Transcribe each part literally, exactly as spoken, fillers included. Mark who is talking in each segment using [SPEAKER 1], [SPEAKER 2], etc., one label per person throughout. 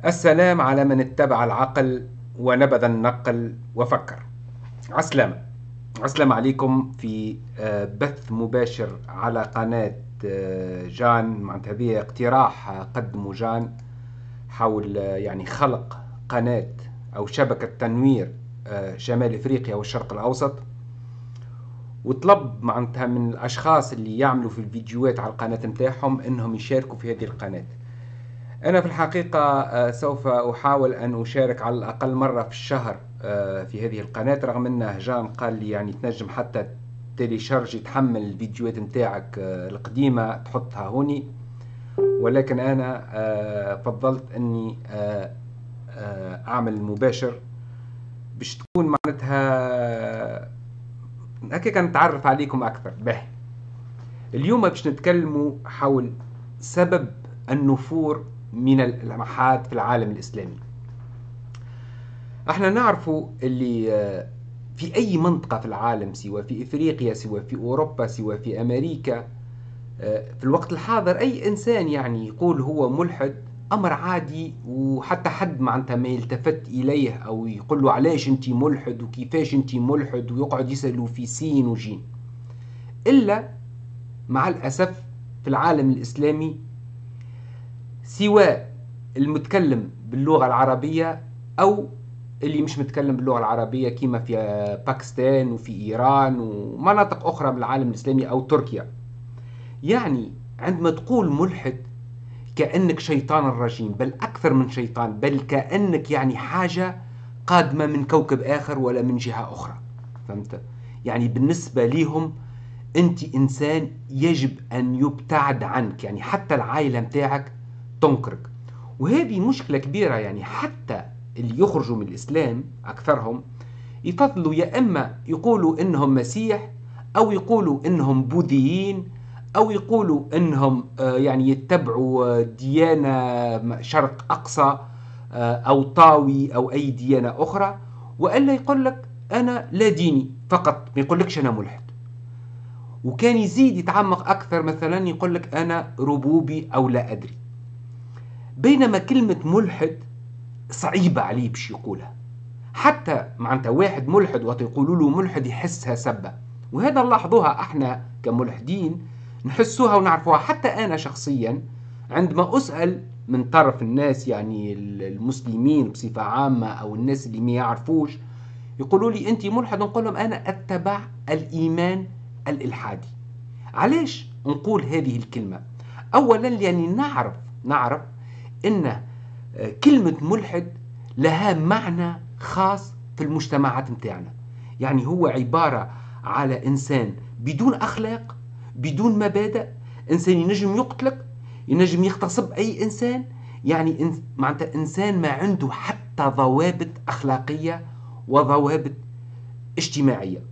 [SPEAKER 1] السلام على من اتبع العقل ونبذ النقل وفكر. عسلامة عسلامة عليكم في آه، بث مباشر على قناة آه، جان. معناتها هذه اقتراح قدمه جان حول آه، يعني خلق قناة أو شبكة تنوير آه، شمال إفريقيا والشرق الأوسط، وطلب معناتها من الأشخاص اللي يعملوا في الفيديوهات على القناة متاعهم إنهم يشاركوا في هذه القناة. أنا في الحقيقة آه، سوف أحاول أن أشارك على الأقل مرة في الشهر آه، في هذه القناة، رغم أن جان قال لي يعني تنجم حتى تيليشارجي تحمل الفيديوهات متاعك آه، القديمة تحطها هوني، ولكن أنا آه، فضلت أني آه، آه، أعمل مباشر باش تكون معناتها هكاك نتعرف عليكم أكثر. به اليوم باش نتكلموا حول سبب النفور من الإلحاد في العالم الإسلامي. احنا نعرفوا اللي آه، في أي منطقة في العالم، سواء في إفريقيا سواء في أوروبا سواء في أمريكا، آه، في الوقت الحاضر أي إنسان يعني يقول هو ملحد أمر عادي، وحتى حد معناتها ما يلتفت إليه أو يقول له علاش أنت ملحد وكيفاش أنت ملحد، ويقعد يسألوا في سين وجيم. إلا مع الأسف في العالم الإسلامي، سواء المتكلم باللغة العربية أو اللي مش متكلم باللغة العربية، كما في باكستان وفي إيران ومناطق أخرى من العالم الإسلامي أو تركيا، يعني عندما تقول ملحد كأنك شيطان رجيم، بل أكثر من شيطان، بل كأنك يعني حاجة قادمة من كوكب آخر ولا من جهة أخرى. فهمت؟ يعني بالنسبة لهم أنت إنسان يجب أن يبتعد عنك، يعني حتى العائلة متاعك تنكرك. وهذه مشكلة كبيرة، يعني حتى اللي يخرجوا من الإسلام أكثرهم يفضلوا يا إما يقولوا إنهم مسيح، أو يقولوا إنهم بوذيين، أو يقولوا إنهم آه، يعني يتبعوا آه، ديانة شرق أقصى آه، أو طاوي أو أي ديانة أخرى، وإلا يقول لك أنا لا ديني فقط، ما يقولكش أنا ملحد. وكان يزيد يتعمق أكثر، مثلا يقول لك أنا ربوبي أو لا أدري. بينما كلمة ملحد صعيبة عليه باش يقولها، حتى معناتها واحد ملحد وقت يقولوا له ملحد يحسها سبة، وهذا نلاحظوها احنا كملحدين، نحسوها ونعرفوها. حتى أنا شخصيا عندما أسأل من طرف الناس، يعني المسلمين بصفة عامة أو الناس اللي ما يعرفوش، يقولوا لي أنت ملحد، نقول لهم أنا أتبع الإيمان الإلحادي. علاش نقول هذه الكلمة؟ أولا لأني نعرف نعرف إن كلمة ملحد لها معنى خاص في المجتمعات متاعنا، يعني هو عبارة على إنسان بدون أخلاق، بدون مبادئ، إنسان ينجم يقتلك، ينجم يغتصب أي إنسان، يعني معناتها إنسان ما عنده حتى ضوابط أخلاقية وضوابط اجتماعية.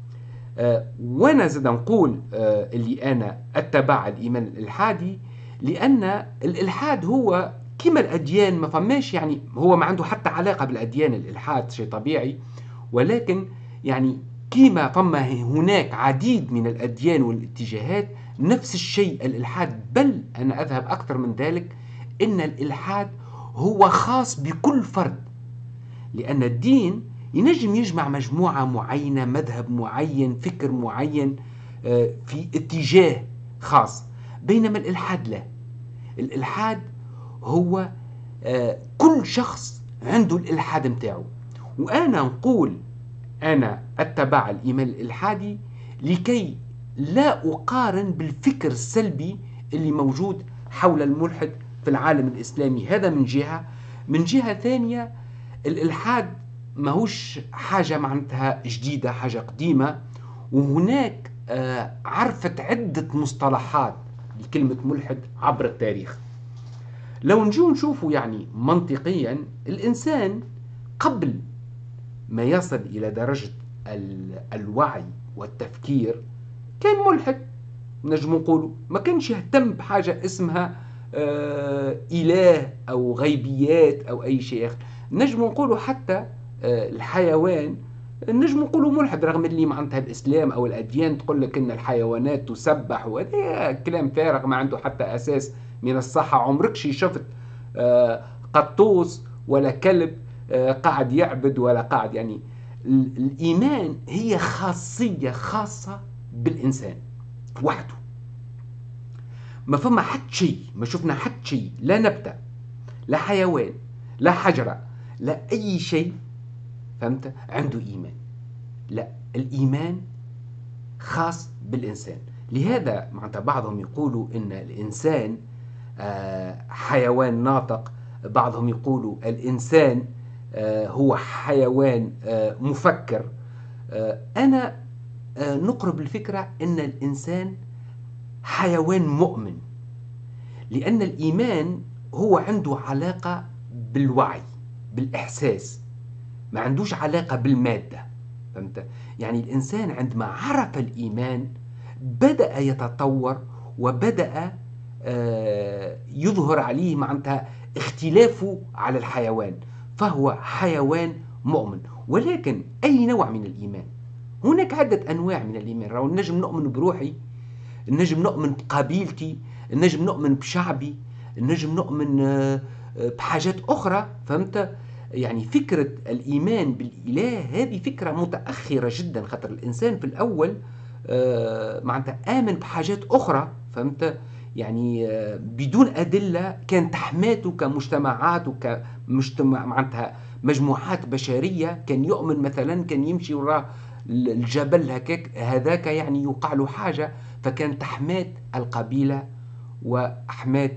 [SPEAKER 1] آه، وانا زاد نقول آه، اللي انا اتبع الايمان الالحادي، لان الالحاد هو كما الاديان، ما فماش يعني هو ما عنده حتى علاقه بالاديان الالحاد، شيء طبيعي، ولكن يعني كما فما هناك عديد من الاديان والاتجاهات، نفس الشيء الالحاد. بل انا اذهب اكثر من ذلك، ان الالحاد هو خاص بكل فرد، لأن الدين ينجم يجمع مجموعة معينة، مذهب معين، فكر معين في اتجاه خاص، بينما الإلحاد لا. الإلحاد هو كل شخص عنده الإلحاد متاعه. وأنا نقول أنا أتبع الإيمان الإلحادي لكي لا أقارن بالفكر السلبي اللي موجود حول الملحد في العالم الإسلامي. هذا من جهة. من جهة ثانية، الإلحاد ماهوش حاجة معناتها جديدة، حاجة قديمة، وهناك آه عرفت عدة مصطلحات لكلمة ملحد عبر التاريخ. لو نجو نشوفوا يعني منطقيا، الإنسان قبل ما يصل إلى درجة الوعي والتفكير كان ملحد، نجم نقولوا ما كانش يهتم بحاجة اسمها آه إله أو غيبيات أو أي شيء آخر. نجم نقولوا حتى آه الحيوان، نجم نقولوا ملحد، رغم اللي معناتها الإسلام أو الأديان تقول لك إن الحيوانات تسبح، وهذا كلام فارغ ما عنده حتى أساس من الصحة. عمرك شي شفت آه قطوس ولا كلب قاعد يعبد ولا قاعد، يعني الإيمان هي خاصية خاصة بالإنسان وحده. ما فما حد شيء، ما شفنا حد شيء، لا نبتة لا حيوان لا حجرة لا أي شيء، فهمت، عنده إيمان. لا، الإيمان خاص بالإنسان. لهذا معناتها بعضهم يقولوا إن الإنسان حيوان ناطق، بعضهم يقولوا الإنسان هو حيوان مفكر. أنا نقرب الفكرة أن الإنسان حيوان مؤمن، لأن الإيمان هو عنده علاقة بالوعي بالإحساس، ما عندوش علاقة بالمادة، فهمت؟ يعني الإنسان عندما عرف الإيمان بدأ يتطور وبدأ يظهر عليه معناتها اختلافه على الحيوان، فهو حيوان مؤمن. ولكن أي نوع من الإيمان؟ هناك عدة أنواع من الإيمان. راهو نجم نؤمن بروحي، نجم نؤمن بقبيلتي، نجم نؤمن بشعبي، نجم نؤمن بحاجات أخرى، فهمت؟ يعني فكرة الإيمان بالإله هذه فكرة متأخرة جدا، خاطر الإنسان في الأول معناتها آمن بحاجات أخرى، فهمت؟ يعني بدون أدلة كان تحماته كمجتمعات وكمجتمع معناتها مجموعات بشرية، كان يؤمن مثلا كان يمشي وراء الجبل هكاك هذاك يعني يوقع له حاجة، فكان تحمات القبيلة وأحمات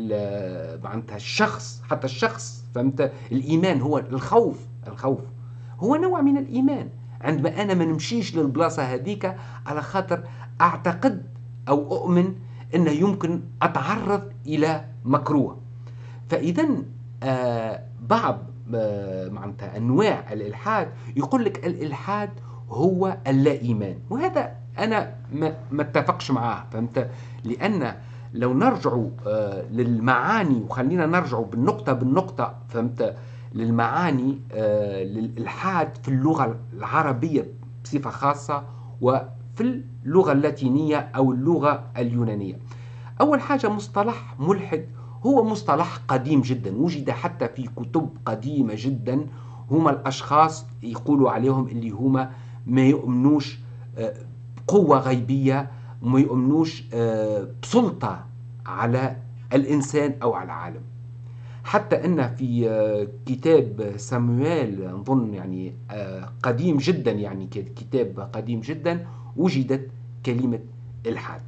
[SPEAKER 1] معناتها الشخص، حتى الشخص، فهمت؟ الإيمان هو الخوف، الخوف هو نوع من الإيمان. عندما أنا ما نمشيش للبلاصة هذيك على خاطر أعتقد أو أؤمن أنه يمكن أتعرض إلى مكروه. فإذا آه بعض آه معناتها أنواع الإلحاد يقول لك الإلحاد هو اللا إيمان، وهذا أنا ما اتفقش معاه، فهمت؟ لأن لو نرجعوا آه للمعاني، وخلينا نرجعوا بالنقطة بالنقطة، فهمت؟ للمعاني آه للإلحاد في اللغة العربية بصفة خاصة وفي اللغة اللاتينية أو اللغة اليونانية. أول حاجة مصطلح ملحد هو مصطلح قديم جدا، وجد حتى في كتب قديمة جدا. هما الأشخاص يقولوا عليهم اللي هما ما يؤمنوش بقوة غيبية وما يؤمنوش بسلطة على الإنسان أو على العالم. حتى أن في كتاب سامويل نظن يعني قديم جدا، يعني كتاب قديم جدا، وجدت كلمة إلحاد.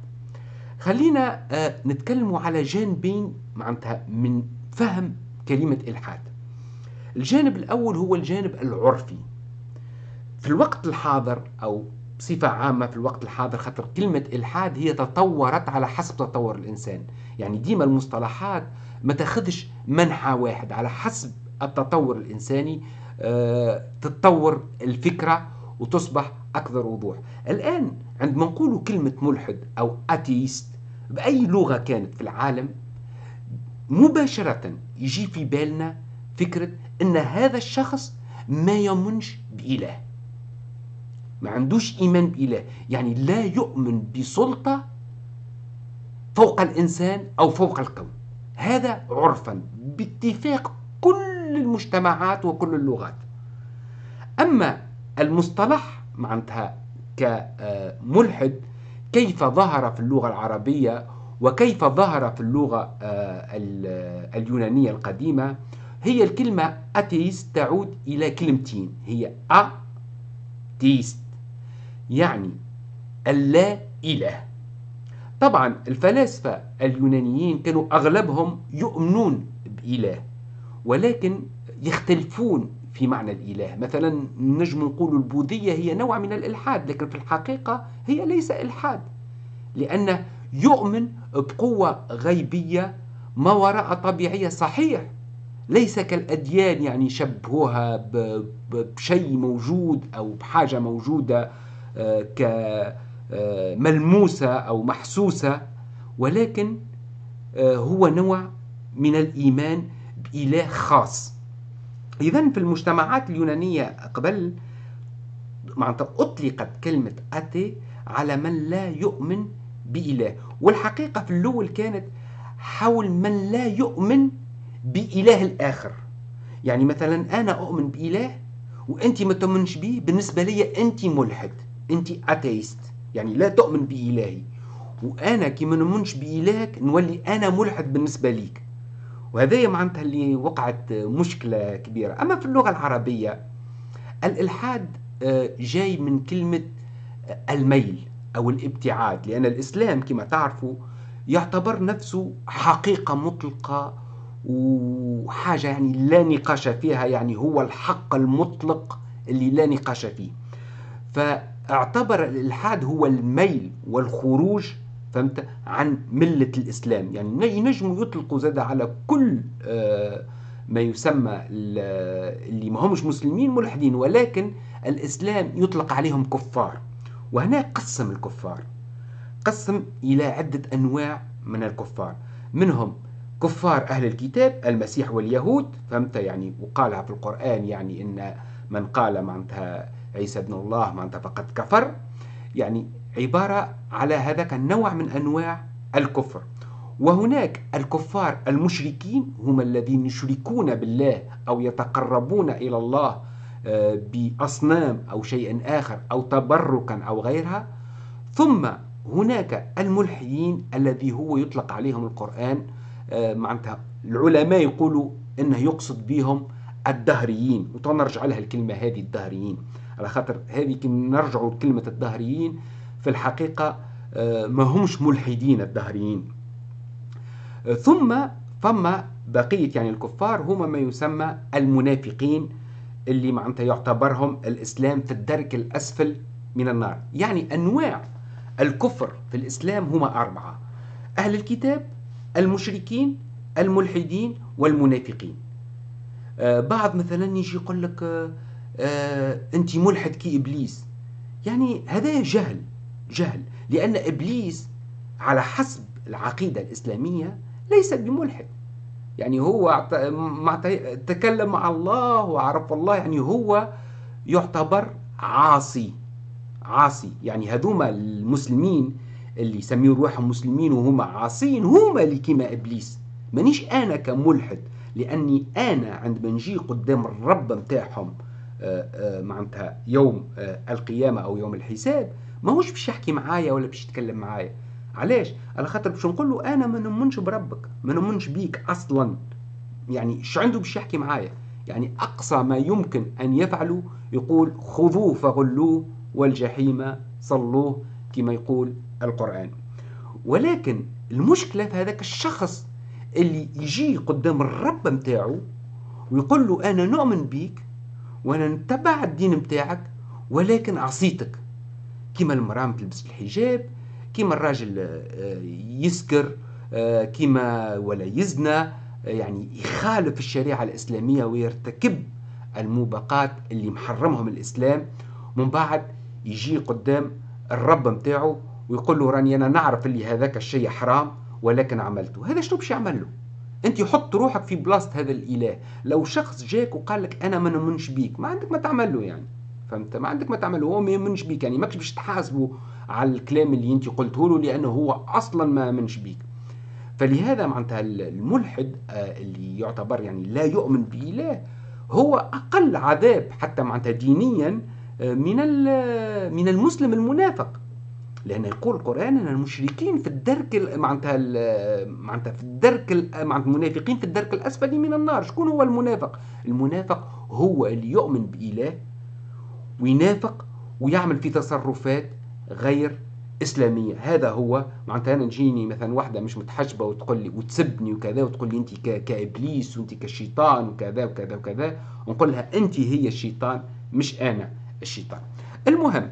[SPEAKER 1] خلينا نتكلم على جانبين معناتها من فهم كلمة إلحاد. الجانب الأول هو الجانب العرفي. في الوقت الحاضر أو بصفة عامة في الوقت الحاضر، خاطر كلمة إلحاد هي تطورت على حسب تطور الإنسان، يعني ديما المصطلحات ما تاخذش منحى واحد، على حسب التطور الإنساني أه تتطور الفكرة وتصبح أكثر وضوح. الآن عندما نقول كلمة ملحد أو أتيست بأي لغة كانت في العالم، مباشرة يجي في بالنا فكرة أن هذا الشخص ما يؤمنش بإله، ما عندوش إيمان بإله، يعني لا يؤمن بسلطة فوق الإنسان أو فوق الكون. هذا عرفا باتفاق كل المجتمعات وكل اللغات. أما المصطلح معناتها كملحد كيف ظهر في اللغة العربية وكيف ظهر في اللغة اليونانية القديمة، هي الكلمة أتيست تعود إلى كلمتين، هي أتيست يعني اللا إله. طبعا الفلاسفة اليونانيين كانوا أغلبهم يؤمنون بإله، ولكن يختلفون في معنى الإله. مثلا نجم نقول البوذية هي نوع من الإلحاد، لكن في الحقيقة هي ليس إلحاد، لأنه يؤمن بقوة غيبية ما وراء طبيعية. صحيح ليس كالأديان يعني يشبهوها بشيء موجود أو بحاجة موجودة كملموسة أو محسوسة، ولكن هو نوع من الإيمان بإله خاص. إذن في المجتمعات اليونانية قبل معناتها أطلقت كلمة أتي على من لا يؤمن بإله، والحقيقة في الأول كانت حول من لا يؤمن بإله الآخر. يعني مثلا أنا أؤمن بإله وأنت ما تؤمنش به، بالنسبة لي أنت ملحد، أنت أتيست، يعني لا تؤمن بإلهي، وأنا كي ما نؤمنش بإلهك نولي أنا ملحد بالنسبة ليك. وهذا معناتها اللي وقعت مشكلة كبيرة. أما في اللغة العربية الإلحاد جاي من كلمة الميل أو الابتعاد، لأن الإسلام كما تعرفوا يعتبر نفسه حقيقة مطلقة وحاجة يعني لا نقاش فيها، يعني هو الحق المطلق اللي لا نقاش فيه. فاعتبر الإلحاد هو الميل والخروج، فهمت، عن ملة الإسلام. يعني ينجموا يطلقوا زاد على كل ما يسمى اللي ما همش مسلمين ملحدين، ولكن الإسلام يطلق عليهم كفار. وهنا قسم الكفار، قسم إلى عدة أنواع من الكفار، منهم كفار أهل الكتاب المسيح واليهود، فهمت، يعني وقالها في القرآن يعني إن من قال معناتها عيسى ابن الله معناتها فقد كفر، يعني عبارة على هذاك النوع من أنواع الكفر. وهناك الكفار المشركين، هم الذين يشركون بالله أو يتقربون إلى الله بأصنام أو شيء آخر أو تبركا أو غيرها. ثم هناك الملحدين الذي هو يطلق عليهم القرآن معناتها العلماء يقولوا انه يقصد بهم الدهريين، وتنرجع لها الكلمة هذه الدهريين، على خاطر هذه نرجعوا لكلمة الدهريين في الحقيقة ما همش ملحدين الدهريين. ثم فما بقية يعني الكفار هم ما يسمى المنافقين، اللي معناتها يعتبرهم الإسلام في الدرك الأسفل من النار. يعني أنواع الكفر في الإسلام هما أربعة: أهل الكتاب، المشركين، الملحدين، والمنافقين. آه بعض مثلا يجي يقول لك آه آه أنت ملحد كإبليس، يعني هذا جهل، جهل، لأن إبليس على حسب العقيدة الإسلامية ليس بملحد، يعني هو تكلم مع الله وعرف الله، يعني هو يعتبر عاصي، عاصي. يعني هذوما المسلمين اللي يسميوا روحهم مسلمين وهم عاصين هما اللي كيما إبليس، مانيش أنا كملحد، لأني أنا عندما نجي قدام الرب متاعهم معناتها يوم القيامة أو يوم الحساب ما هوش باش يحكي معايا ولا باش يتكلم معايا. علاش؟ على خاطر باش نقول له أنا ما نؤمنش بربك، ما نؤمنش بيك أصلا، يعني ايش عنده باش يحكي معايا؟ يعني أقصى ما يمكن أن يفعله يقول خذوه فغلوه والجحيم صلوه كما يقول القرآن. ولكن المشكلة في هذاك الشخص اللي يجي قدام الرب متاعه ويقول له أنا نؤمن بيك وأنا نتبع الدين متاعك ولكن عصيتك، كما المرأة تلبس الحجاب، كما الراجل يسكر، كما ولا يزنى، يعني يخالف الشريعة الإسلامية ويرتكب الموبقات اللي محرمهم الإسلام. من بعد يجي قدام الرب متاعه ويقول له راني أنا نعرف اللي هذاك الشيء حرام ولكن عملته. هذا شنو باش يعمل له؟ أنت حط روحك في بلاصة هذا الإله. لو شخص جاك وقال لك أنا ما نؤمنش بيك، ما عندك ما تعمل له، يعني فهمت، ما عندك ما تعمل له، هو ما يؤمنش بيك، يعني ماكش باش تحاسبه على الكلام اللي أنت قلته له لأنه هو أصلا ما يؤمنش بيك. فلهذا معناتها الملحد اللي يعتبر يعني لا يؤمن بإله هو أقل عذاب حتى معناتها دينيا من من المسلم المنافق، لأن يقول القرآن أن المشركين في الدرك معناتها معناتها في الدرك معناتها المنافقين في الدرك الأسفل من النار. شكون هو المنافق؟ المنافق هو اللي يؤمن بإله وينافق ويعمل في تصرفات غير إسلامية. هذا هو معناتها أنا تجيني مثلا واحدة مش متحجبة وتقول لي وتسبني وكذا وتقول لي أنت كإبليس وأنت كالشيطان وكذا وكذا وكذا، ونقول لها أنت هي الشيطان مش أنا الشيطان. المهم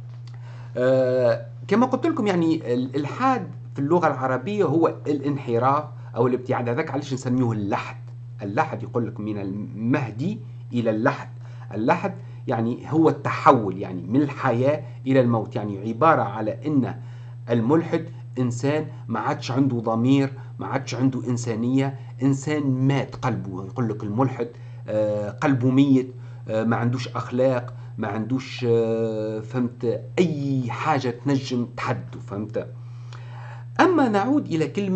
[SPEAKER 1] آه كما قلت لكم يعني الإلحاد في اللغة العربية هو الانحراف أو الابتعاد. هذاك علاش نسميه اللحد. اللحد يقول لك من المهدي إلى اللحد. اللحد يعني هو التحول يعني من الحياة إلى الموت، يعني عبارة على أن الملحد إنسان ما عادش عنده ضمير، ما عادش عنده إنسانية، إنسان مات قلبه. يقول لك الملحد قلبه ميت، ما عندوش أخلاق، ما عندوش فهمت أي حاجة تنجم تحده، فهمت. أما نعود إلى كلمة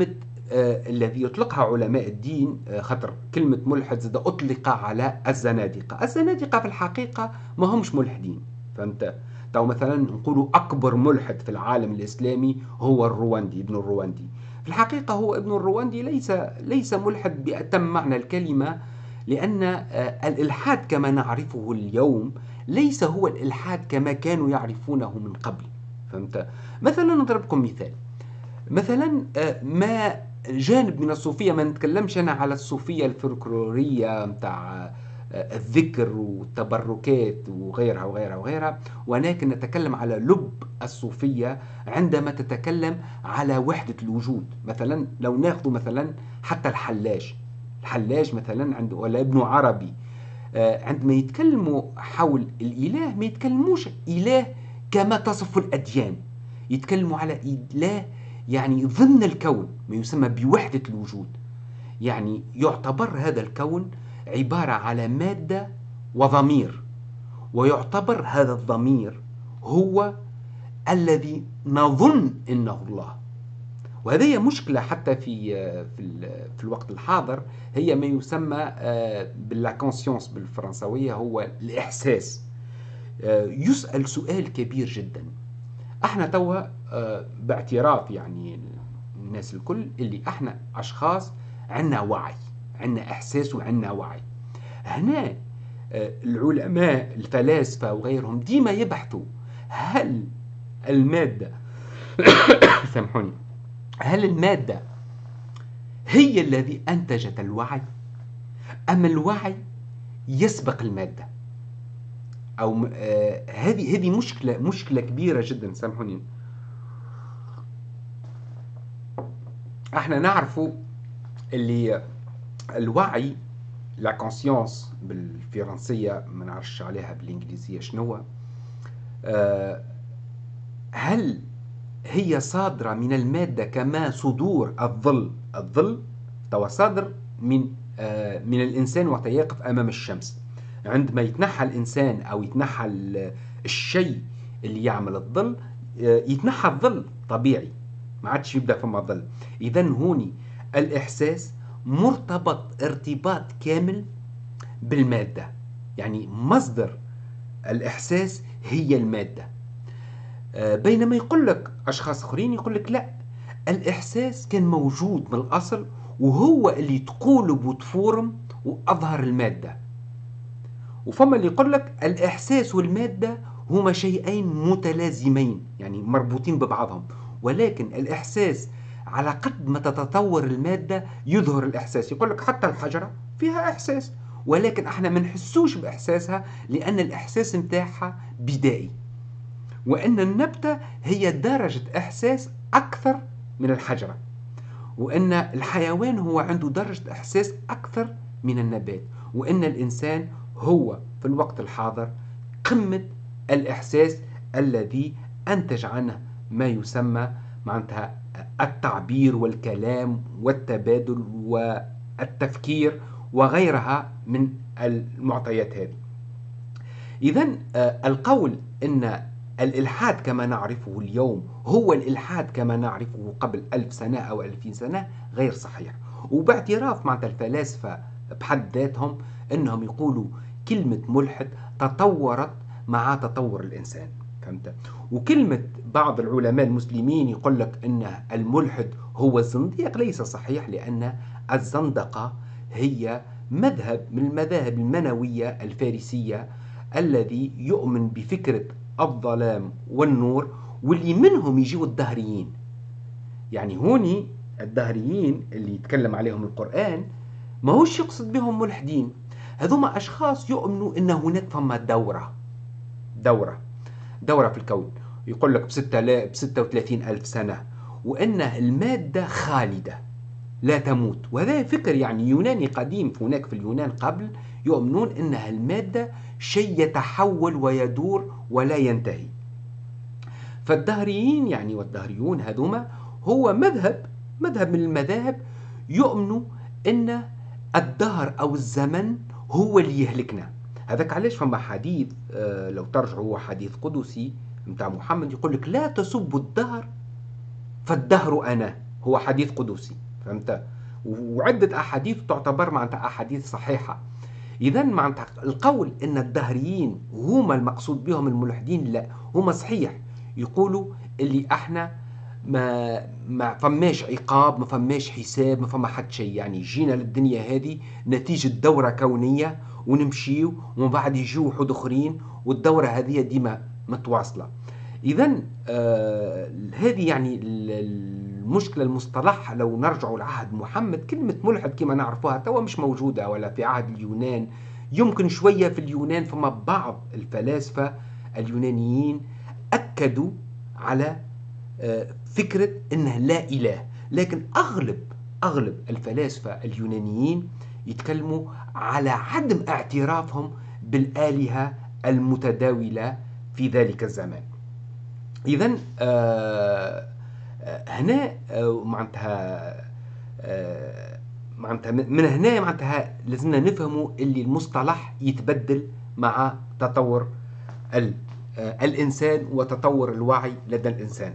[SPEAKER 1] آه الذي يطلقها علماء الدين، آه خطر كلمة ملحد زاد أطلق على الزنادقة. الزنادقة في الحقيقة ما همش ملحدين، فهمت؟ تو مثلا نقولوا أكبر ملحد في العالم الإسلامي هو الرواندي، ابن الرواندي. في الحقيقة هو ابن الرواندي ليس ليس ملحد بأتم معنى الكلمة، لأن آه الإلحاد كما نعرفه اليوم ليس هو الإلحاد كما كانوا يعرفونه من قبل، فهمت؟ مثلا نضربكم مثال، مثلا ما جانب من الصوفية، ما نتكلمش أنا على الصوفية الفلكلورية متاع الذكر والتبركات وغيرها وغيرها وغيرها، ولكن نتكلم على لب الصوفية عندما تتكلم على وحدة الوجود. مثلا لو ناخذ مثلا حتى الحلاج، الحلاج مثلا عنده ولا ابن عربي، عندما يتكلموا حول الإله ما يتكلموش إله كما تصف الأديان، يتكلموا على إله يعني ضمن الكون، ما يسمى بوحدة الوجود. يعني يعتبر هذا الكون عبارة على مادة وضمير، ويعتبر هذا الضمير هو الذي نظن إنه الله. وهذه مشكلة حتى في في في الوقت الحاضر، هي ما يسمى باللاكونسيونس بالفرنسوية، هو الإحساس. يسأل سؤال كبير جدا. احنا توا باعتراف يعني الناس الكل اللي احنا اشخاص عندنا وعي، عندنا احساس وعندنا وعي. هنا العلماء الفلاسفة وغيرهم ديما يبحثوا هل المادة سامحوني، هل المادة هي الذي انتجت الوعي ام الوعي يسبق المادة؟ او هذه هذه مشكلة مشكلة كبيرة جدا. سامحوني، احنا نعرفوا اللي الوعي لا كونسيونس بالفرنسية، ما نعرفش عليها بالانجليزية شنو، أه هل هي صادرة من المادة كما صدور الظل؟ الظل توا صادر من أه من الإنسان وقت يقف أمام الشمس. عندما يتنحى الإنسان أو يتنحى الشيء اللي يعمل الظل، أه يتنحى الظل طبيعي، ما عادش يبدأ فما ظل. إذن هوني الإحساس مرتبط ارتباط كامل بالمادة، يعني مصدر الإحساس هي المادة. بينما يقول لك أشخاص آخرين يقول لك لا، الإحساس كان موجود من الأصل وهو اللي تقولب وتفورم وأظهر المادة. وفما اللي يقول لك الإحساس والمادة هما شيئين متلازمين، يعني مربوطين ببعضهم، ولكن الإحساس على قد ما تتطور المادة يظهر الإحساس. يقول لك حتى الحجرة فيها إحساس، ولكن احنا ما نحسوش بإحساسها لأن الإحساس متاعها بدائي، وأن النبتة هي درجة إحساس أكثر من الحجرة، وأن الحيوان هو عنده درجة إحساس أكثر من النبات، وأن الإنسان هو في الوقت الحاضر قمة الإحساس الذي أنتج عنه ما يسمى معناتها التعبير والكلام والتبادل والتفكير وغيرها من المعطيات هذه. إذن القول أن الإلحاد كما نعرفه اليوم هو الإلحاد كما نعرفه قبل ألف سنة أو ألفين سنة غير صحيح. وباعتراف معناتها الفلاسفة بحد ذاتهم أنهم يقولوا كلمة ملحد تطورت مع تطور الإنسان، فهمت؟ وكلمة بعض العلماء المسلمين يقول لك أن الملحد هو الزنديق ليس صحيح، لأن الزندقة هي مذهب من المذاهب المنوية الفارسية الذي يؤمن بفكرة الظلام والنور، واللي منهم يجيوا الدهريين. يعني هوني الدهريين اللي يتكلم عليهم القرآن ما هوش يقصد بهم ملحدين، هذوما أشخاص يؤمنوا أن هناك فما دورة دورة دورة في الكون، يقول لك بستة وثلاثين ألف سنة، وأن المادة خالدة لا تموت. وهذا فكر يعني يوناني قديم، هناك في اليونان قبل يؤمنون أن المادة شيء يتحول ويدور ولا ينتهي. فالدهريين يعني والدهريون هذوما هو مذهب مذهب من المذاهب يؤمنوا أن الدهر أو الزمن هو اللي يهلكنا. هذاك علاش فما حديث آه لو ترجعوا هو حديث قدسي متاع محمد يقول لك لا تسبوا الدهر فالدهر أنا، هو حديث قدسي. فهمت؟ وعدة أحاديث تعتبر معناتها أحاديث صحيحة. إذا معناتها القول أن الدهريين هما المقصود بهم الملحدين، لا، هما صحيح يقولوا اللي احنا ما ما فماش عقاب، ما فماش حساب، ما فما حد شيء، يعني جينا للدنيا هذه نتيجة دورة كونية ونمشيو ومن بعد يجيو وحود اخرين والدورة هذه ديما متواصلة. إذا آه هذه يعني المشكلة المصطلح. لو نرجع لعهد محمد، كلمة ملحد كما نعرفوها توا مش موجودة، ولا في عهد اليونان. يمكن شوية في اليونان فما بعض الفلاسفة اليونانيين أكدوا على فكرة أنه لا إله، لكن أغلب أغلب الفلاسفة اليونانيين يتكلموا على عدم اعترافهم بالآلهة المتداولة في ذلك الزمان. إذن آه هنا آه معناتها آه معناتها من هنا معناتها لازمنا نفهموا اللي المصطلح يتبدل مع تطور آه الإنسان وتطور الوعي لدى الإنسان.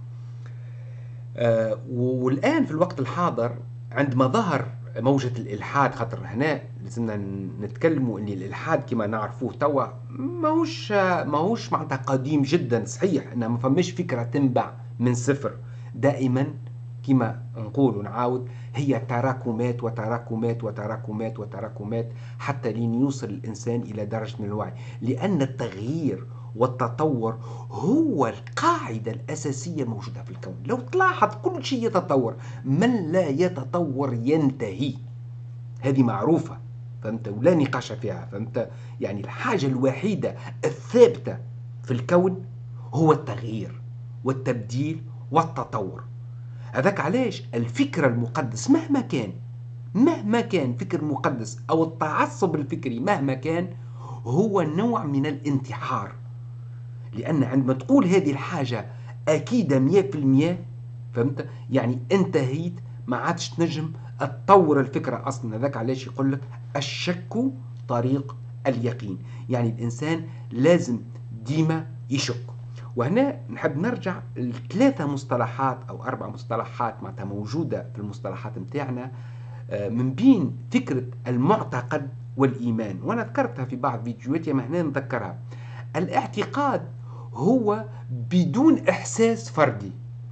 [SPEAKER 1] آه والآن في الوقت الحاضر عندما ظهر موجة الإلحاد، خاطر هنا لازمنا نتكلموا ان الإلحاد كما نعرفوه توا ماهوش ماهوش معناتها قديم جدا. صحيح انه ما فماش فكرة تنبع من صفر، دائما كما نقول ونعاود هي تراكمات وتراكمات وتراكمات وتراكمات حتى لين يوصل الإنسان إلى درجة من الوعي، لأن التغيير والتطور هو القاعدة الأساسية موجودة في الكون. لو تلاحظ كل شيء يتطور، من لا يتطور ينتهي، هذه معروفة، فهمت؟ ولا نقاش فيها، فهمت؟ يعني الحاجة الوحيدة الثابتة في الكون هو التغيير والتبديل والتطور. هذاك علاش الفكر المقدس مهما كان مهما كان فكر مقدس أو التعصب الفكري مهما كان هو نوع من الانتحار، لأن عندما تقول هذه الحاجة أكيدة مية في المية، فهمت؟ يعني انتهيت، ما عادش تنجم تطور الفكرة أصلا. هذاك علاش يقول لك الشك طريق اليقين، يعني الإنسان لازم ديما يشك. وهنا نحب نرجع لثلاثة مصطلحات أو أربع مصطلحات معناتها موجودة في المصطلحات متاعنا من بين فكرة المعتقد والإيمان، وأنا ذكرتها في بعض فيديوهاتي ما هنا نذكرها. الاعتقاد هو بدون إحساس فردي،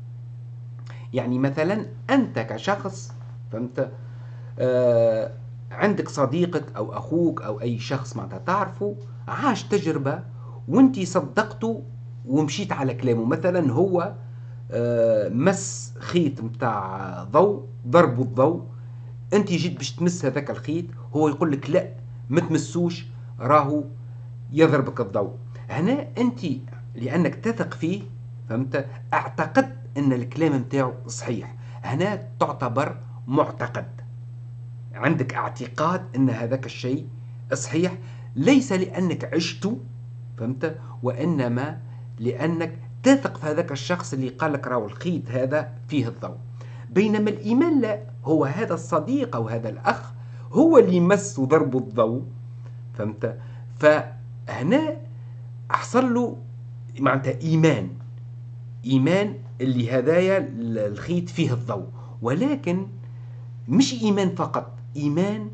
[SPEAKER 1] يعني مثلا أنت كشخص، فهمت؟ آه عندك صديقك أو أخوك أو أي شخص معناتها تعرفه عاش تجربة وانتي صدقته ومشيت على كلامه. مثلا هو آه مس خيط متاع ضوء، ضربه الضوء، انت جيت باش تمس هذاك الخيط، هو يقول لك لا ما تمسوش راهو يضربك الضوء. هنا انت لانك تثق فيه، فهمت، اعتقدت ان الكلام متاعه صحيح، هنا تعتبر معتقد، عندك اعتقاد ان هذاك الشيء صحيح، ليس لانك عشته، فهمت، وانما لانك تثق في هذاك الشخص اللي قال لك راهو الخيط هذا فيه الضوء. بينما الإيمان لا، هو هذا الصديق أو هذا الأخ هو اللي مس وضربه الضوء، فهمت؟ فهنا أحصل له معناتها إيمان، إيمان اللي هدايا الخيط فيه الضوء، ولكن مش إيمان فقط، إيمان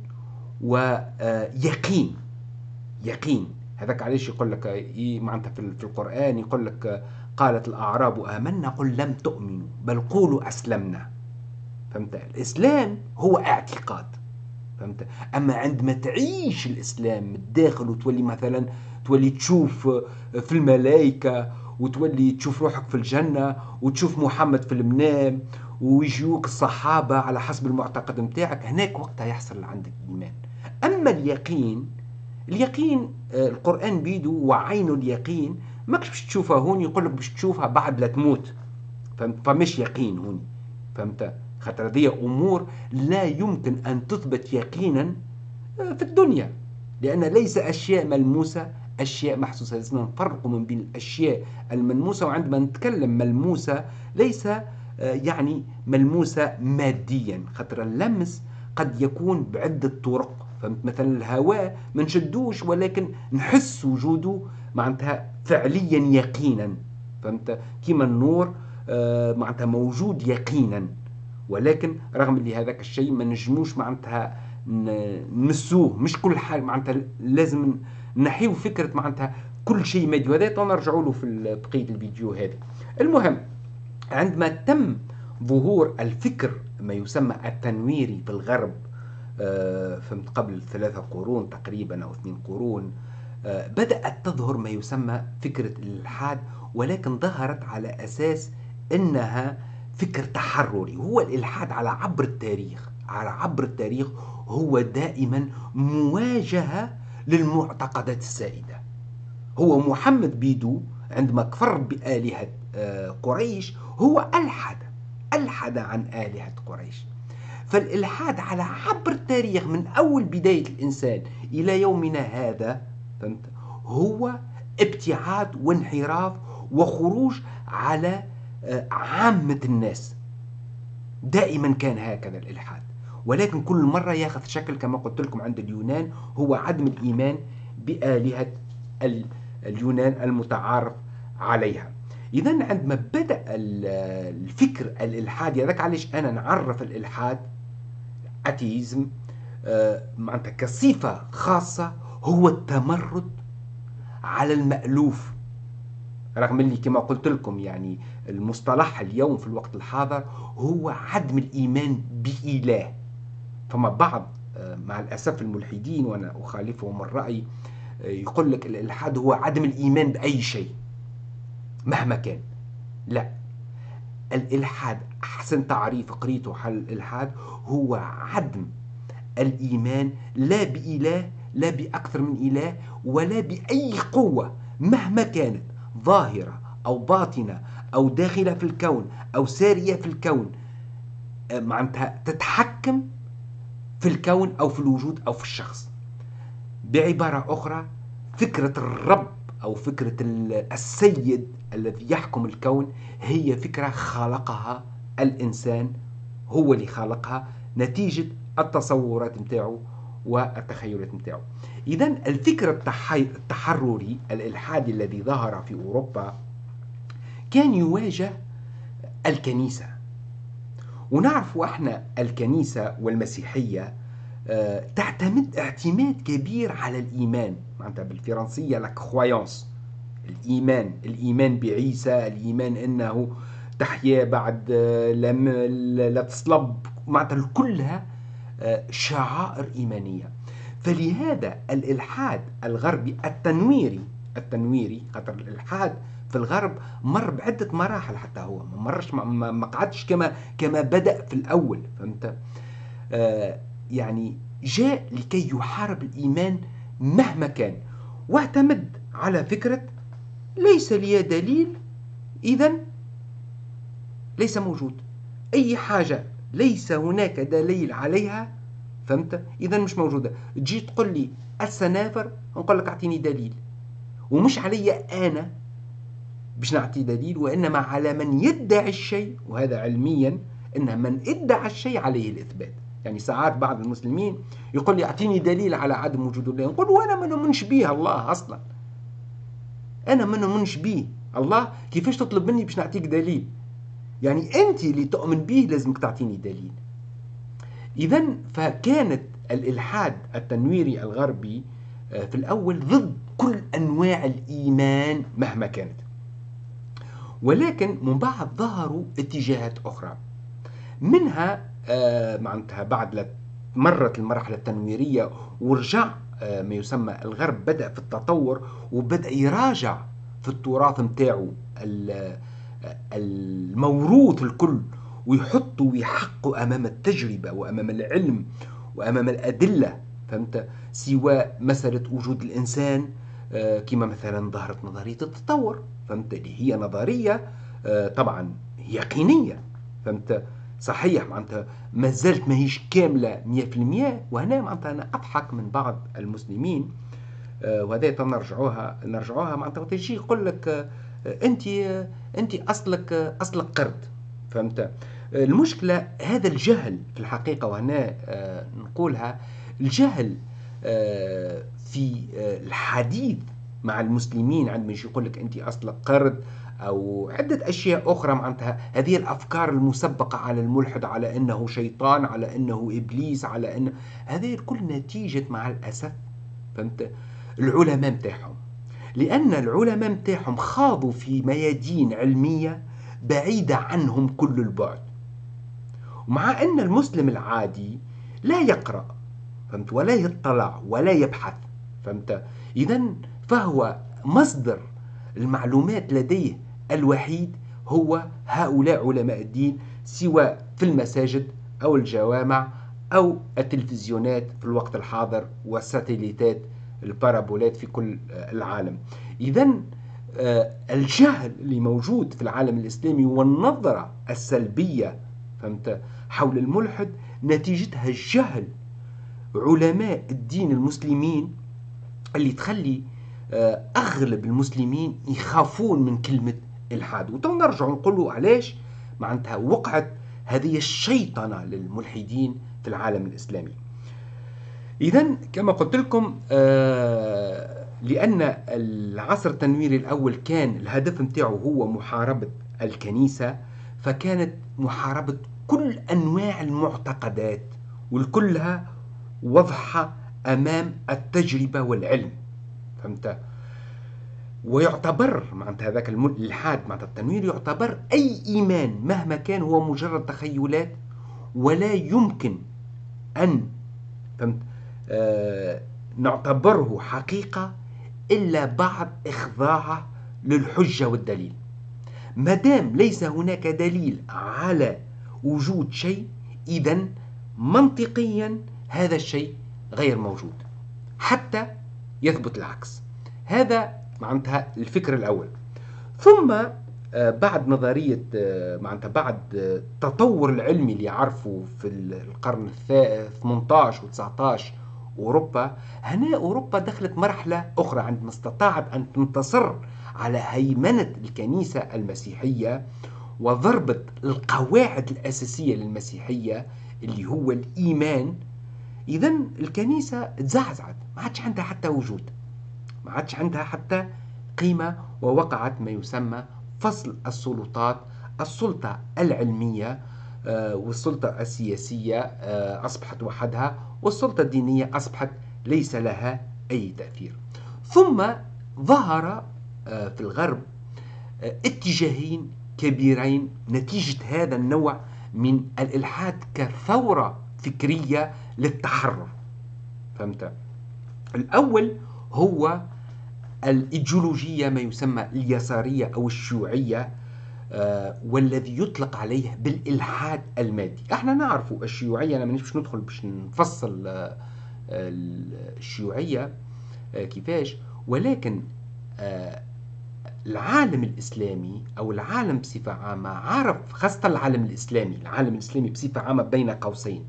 [SPEAKER 1] ويقين. يقين هذاك علاش يقول لك معناتها في القرآن يقول لك قالت الأعراب آمنا قل لم تؤمنوا بل قولوا أسلمنا، فهمت؟ الإسلام هو اعتقاد، فهمت؟ أما عندما تعيش الإسلام من الداخل وتولي مثلا تولي تشوف في الملائكة وتولي تشوف روحك في الجنة وتشوف محمد في المنام ويجيوك الصحابة على حسب المعتقد متاعك، هناك وقتها يحصل عندك إيمان. أما اليقين، اليقين القرآن بيدو وعين اليقين ماكش باش تشوفها هون، يقول لك باش تشوفها بعد لا تموت، فهمت؟ فمش يقين هون، فهمت؟ خاطر هذه امور لا يمكن ان تثبت يقينا في الدنيا، لان ليس اشياء ملموسه اشياء محسوسه. لازم نفرق من بين الاشياء الملموسه، وعندما نتكلم ملموسه ليس يعني ملموسه ماديا، خاطر اللمس قد يكون بعده طرق، فهمت؟ مثلا الهواء ما نشدوش ولكن نحس وجوده معناتها فعليا يقينا، فهمت؟ كيما النور آه معناتها موجود يقينا، ولكن رغم اللي هذاك الشيء ما نجموش معناتها نمسوه، مش كل حاجه معناتها لازم نحيو فكره معناتها كل شيء مادي، وهذا نرجعوا له في بقيه الفيديو هذا. المهم، عندما تم ظهور الفكر ما يسمى التنويري في الغرب، آه، فهمت، قبل ثلاثة قرون تقريبا أو اثنين قرون، آه، بدأت تظهر ما يسمى فكرة الإلحاد، ولكن ظهرت على أساس أنها فكر تحرري. هو الإلحاد على عبر التاريخ، على عبر التاريخ هو دائما مواجهة للمعتقدات السائدة. هو محمد بيدو عندما كفر بآلهة آه، قريش هو ألحد ألحد عن آلهة قريش. فالإلحاد على عبر التاريخ من أول بداية الإنسان إلى يومنا هذا، فهمت، هو ابتعاد وانحراف وخروج على عامة الناس. دائما كان هكذا الإلحاد، ولكن كل مرة ياخذ شكل كما قلت لكم عند اليونان هو عدم الإيمان بآلهة اليونان المتعارف عليها. إذا عندما بدأ الفكر الإلحادي، هذاك علاش أنا نعرف الإلحاد أتيزم معناتها كصفة خاصة هو التمرد على المألوف. رغم اللي كما قلت لكم يعني المصطلح اليوم في الوقت الحاضر هو عدم الإيمان بإله. فما بعض مع الأسف الملحدين، وأنا أخالفهم الرأي، يقول لك الإلحاد هو عدم الإيمان بأي شيء مهما كان. لا، الإلحاد أحسن تعريف قريته حل الإلحاد هو عدم الإيمان لا بإله، لا بأكثر من إله، ولا بأي قوة مهما كانت ظاهرة أو باطنة أو داخلة في الكون أو سارية في الكون، معناتها تتحكم في الكون أو في الوجود أو في الشخص. بعبارة أخرى، فكرة الرب أو فكرة السيد الذي يحكم الكون هي فكرة خلقها الإنسان، هو اللي خلقها نتيجة التصورات متاعه والتخيلات متاعه. إذا الفكر التحرري الإلحادي الذي ظهر في أوروبا كان يواجه الكنيسة. ونعرف احنا الكنيسة والمسيحية تعتمد اعتماد كبير على الإيمان، معناتها بالفرنسية لا كرويانس، الإيمان الإيمان بعيسى، الإيمان أنه تحيا بعد لا تصلب، معناتها كلها شعائر إيمانية. فلهذا الإلحاد الغربي التنويري التنويري خاطر الإلحاد في الغرب مر بعدة مراحل، حتى هو ما مرش ما قعدش كما كما بدأ في الأول، فهمت؟ آه يعني جاء لكي يحارب الإيمان مهما كان، واعتمد على فكرة ليس لي دليل إذن ليس موجود. أي حاجة ليس هناك دليل عليها، فهمت، إذا مش موجودة. تجي تقول لي السنافر، نقول لك أعطيني دليل، ومش علي أنا باش نعطي دليل، وإنما على من يدعي الشيء، وهذا علميا إن من ادعى الشيء عليه الإثبات. يعني ساعات بعض المسلمين يقول لي أعطيني دليل على عدم وجود الله، نقول وأنا ما نؤمنش به الله أصلا، أنا ما نؤمنش به الله، كيفاش تطلب مني باش نعطيك دليل؟ يعني أنت اللي تؤمن به لازمك تعطيني دليل. إذا فكانت الإلحاد التنويري الغربي في الأول ضد كل أنواع الإيمان مهما كانت، ولكن من بعد ظهروا اتجاهات أخرى، منها معناتها بعد مرت المرحلة التنويرية ورجع ما يسمى الغرب بدأ في التطور وبدأ يراجع في التراث متاعه الموروث الكل، ويحطوا ويحقوا أمام التجربة وأمام العلم وأمام الأدلة، فهمت، سواء مسألة وجود الإنسان كما مثلا ظهرت نظرية التطور، فهمت، اللي هي نظرية طبعا يقينية، فهمت، صحيح، معناتها ما زالت ماهيش كاملة مية في المية. وهنا معناتها أنا أضحك من بعض المسلمين، وهذا نرجعوها نرجعوها معناتها تجي يقول لك أنت أنت أصلك أصلك قرد، فهمت. المشكلة هذا الجهل في الحقيقة، وهنا نقولها الجهل في الحديث مع المسلمين عندما يجي يقول لك أنت أصلك قرد أو عدة أشياء أخرى. معناتها هذه الأفكار المسبقة على الملحد، على أنه شيطان، على أنه إبليس، على أن هذه الكل نتيجة مع الأسف فهمت العلماء متاعهم، لأن العلماء متاعهم خاضوا في ميادين علمية بعيدة عنهم كل البعد، ومع أن المسلم العادي لا يقرأ فهمت ولا يطلع ولا يبحث فهمت. إذن فهو مصدر المعلومات لديه الوحيد هو هؤلاء علماء الدين، سواء في المساجد أو الجوامع أو التلفزيونات في الوقت الحاضر والساتليتات البارابولات في كل العالم. إذن الجهل اللي موجود في العالم الإسلامي والنظرة السلبية فهمت حول الملحد نتيجتها الجهل علماء الدين المسلمين، اللي تخلي أغلب المسلمين يخافون من كلمة إلحاد. وتو نرجع نقولوا علاش معناتها وقعت هذه الشيطنة للملحدين في العالم الإسلامي. إذن كما قلت لكم آه لأن العصر التنويري الأول كان الهدف متاعه هو محاربة الكنيسة، فكانت محاربة كل أنواع المعتقدات والكلها وضحها أمام التجربة والعلم فهمت. ويعتبر معناتها هذاك الإلحاد معناتها التنوير يعتبر أي إيمان مهما كان هو مجرد تخيلات، ولا يمكن أن فهمت آه نعتبره حقيقة إلا بعد إخضاعه للحجة والدليل. مادام ليس هناك دليل على وجود شيء، إذن منطقيا هذا الشيء غير موجود حتى يثبت العكس. هذا معناتها الفكر الأول. ثم بعد نظرية معناتها بعد التطور العلمي اللي عرفوا في القرن الثامن عشر وتسعة عشر أوروبا، هنا أوروبا دخلت مرحلة أخرى عندما استطاعت أن تنتصر على هيمنة الكنيسة المسيحية وضربت القواعد الأساسية للمسيحية اللي هو الإيمان. إذن الكنيسة تزعزعت، ما عادش عندها حتى وجود، ما عادش عندها حتى قيمة، ووقعت ما يسمى فصل السلطات، السلطة العلمية والسلطة السياسية أصبحت وحدها، والسلطة الدينية أصبحت ليس لها أي تأثير. ثم ظهر في الغرب اتجاهين كبيرين نتيجة هذا النوع من الإلحاد كثورة فكرية للتحرر فهمت. الأول هو الإيديولوجية ما يسمى اليسارية أو الشيوعية، آه والذي يطلق عليه بالإلحاد المادي. احنا نعرف الشيوعية، أنا مانيش باش ندخل باش نفصل آه الشيوعية آه كيفاش، ولكن آه العالم الإسلامي أو العالم بصفة عامة عرف، خاصة العالم الإسلامي، العالم الإسلامي بصفة عامة بين قوسين،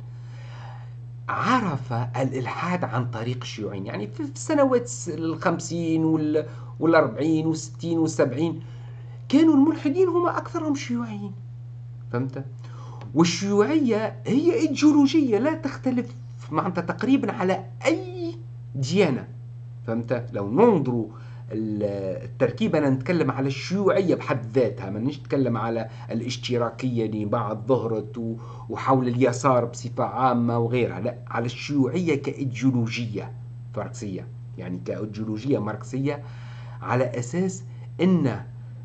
[SPEAKER 1] عرف الإلحاد عن طريق الشيوعيين. يعني في السنوات الخمسين والأربعين والستين والسبعين كانوا الملحدين هم أكثرهم شيوعيين فهمت. والشيوعية هي إيديولوجية لا تختلف معناتها تقريبا على أي ديانة فهمت. لو ننظروا التركيب، أنا نتكلم على الشيوعية بحد ذاتها، ما نتكلم على الاشتراكية اللي بعد ظهرت وحول اليسار بصفة عامة وغيرها، لا، على الشيوعية كإيديولوجية ماركسية، يعني كإيديولوجية ماركسية، على أساس أن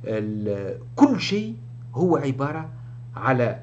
[SPEAKER 1] كل شيء هو عبارة على